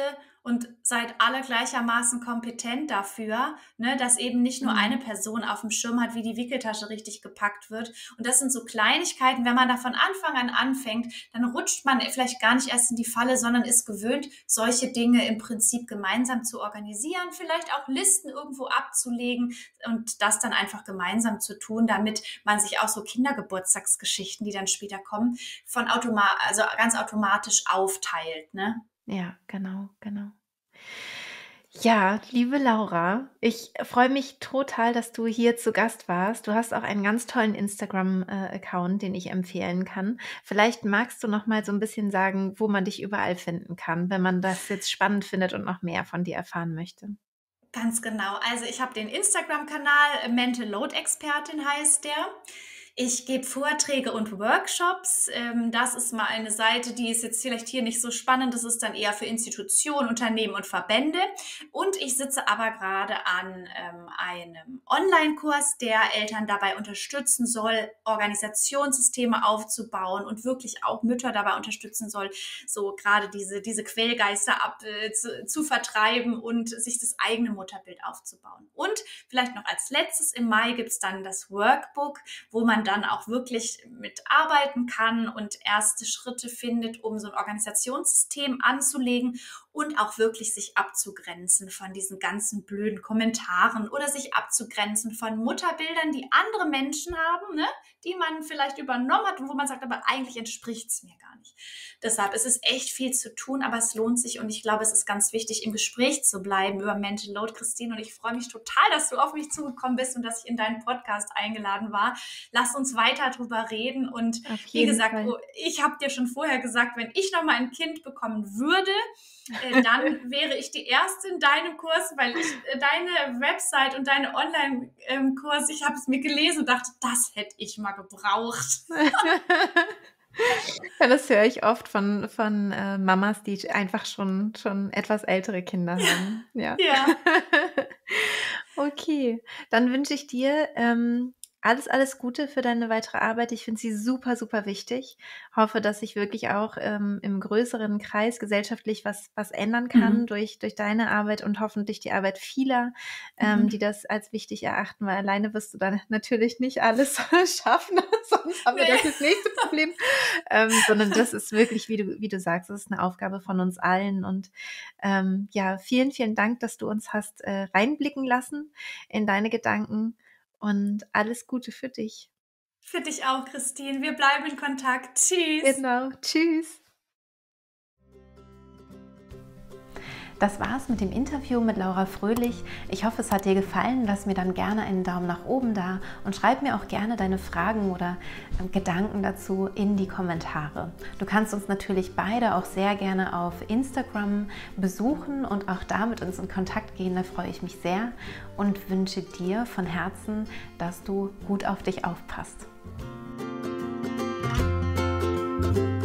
und seid alle gleichermaßen kompetent dafür, ne, dass eben nicht nur eine Person auf dem Schirm hat, wie die Wickeltasche richtig gepackt wird. Und das sind so Kleinigkeiten, wenn man da von Anfang an anfängt, dann rutscht man vielleicht gar nicht erst in die Falle, sondern ist gewöhnt, solche Dinge im Prinzip gemeinsam zu organisieren, vielleicht auch Listen irgendwo abzulegen und das dann einfach gemeinsam zu tun, damit man sich auch so Kindergeburtstagsgeschichten, die dann später kommen, von automa- also ganz automatisch aufteilt, ne? Ja, genau, genau. Ja, liebe Laura, ich freue mich total, dass du hier zu Gast warst. Du hast auch einen ganz tollen Instagram-Account, den ich empfehlen kann. Vielleicht magst du noch mal so ein bisschen sagen, wo man dich überall finden kann, wenn man das jetzt spannend findet und noch mehr von dir erfahren möchte. Ganz genau. Also ich habe den Instagram-Kanal Mental Load Expertin heißt der. Ich gebe Vorträge und Workshops. Das ist mal eine Seite, die ist jetzt vielleicht hier nicht so spannend. Das ist dann eher für Institutionen, Unternehmen und Verbände. Und ich sitze aber gerade an einem Online-Kurs, der Eltern dabei unterstützen soll, Organisationssysteme aufzubauen und wirklich auch Mütter dabei unterstützen soll, so gerade diese, diese Quälgeister ab, äh, zu, zu vertreiben und sich das eigene Mutterbild aufzubauen. Und vielleicht noch als letztes, im Mai gibt es dann das Workbook, wo man dann auch wirklich mitarbeiten kann und erste Schritte findet, um so ein Organisationssystem anzulegen und auch wirklich sich abzugrenzen von diesen ganzen blöden Kommentaren oder sich abzugrenzen von Mutterbildern, die andere Menschen haben, ne, die man vielleicht übernommen hat und wo man sagt, aber eigentlich entspricht es mir gar nicht. Deshalb ist es echt viel zu tun, aber es lohnt sich und ich glaube, es ist ganz wichtig, im Gespräch zu bleiben über Mental Load, Christine, und ich freue mich total, dass du auf mich zugekommen bist und dass ich in deinen Podcast eingeladen war. Lass uns weiter drüber reden und wie gesagt, Fall. Ich habe dir schon vorher gesagt, wenn ich noch mal ein Kind bekommen würde, äh, dann wäre ich die Erste in deinem Kurs, weil ich äh, deine Website und deine Online-Kurs, ich habe es mir gelesen und dachte, das hätte ich mal gebraucht. Ja, das höre ich oft von, von äh, Mamas, die einfach schon, schon etwas ältere Kinder haben. Ja. Ja. Okay, dann wünsche ich dir ähm, alles, alles Gute für deine weitere Arbeit. Ich finde sie super, super wichtig. Hoffe, dass sich wirklich auch ähm, im größeren Kreis gesellschaftlich was, was ändern kann mhm. durch, durch deine Arbeit und hoffentlich die Arbeit vieler, ähm, mhm. die das als wichtig erachten, weil alleine wirst du dann natürlich nicht alles schaffen, sonst haben wir nee. das, das nächste Problem, ähm, sondern das ist wirklich, wie du, wie du sagst, das ist eine Aufgabe von uns allen und ähm, ja, vielen, vielen Dank, dass du uns hast äh, reinblicken lassen in deine Gedanken. Und alles Gute für dich. Für dich auch, Christine. Wir bleiben in Kontakt. Tschüss. Genau. Tschüss. Das war's mit dem Interview mit Laura Fröhlich. Ich hoffe, es hat dir gefallen. Lass mir dann gerne einen Daumen nach oben da und schreib mir auch gerne deine Fragen oder äh, Gedanken dazu in die Kommentare. Du kannst uns natürlich beide auch sehr gerne auf Instagram besuchen und auch da mit uns in Kontakt gehen. Da freue ich mich sehr und wünsche dir von Herzen, dass du gut auf dich aufpasst.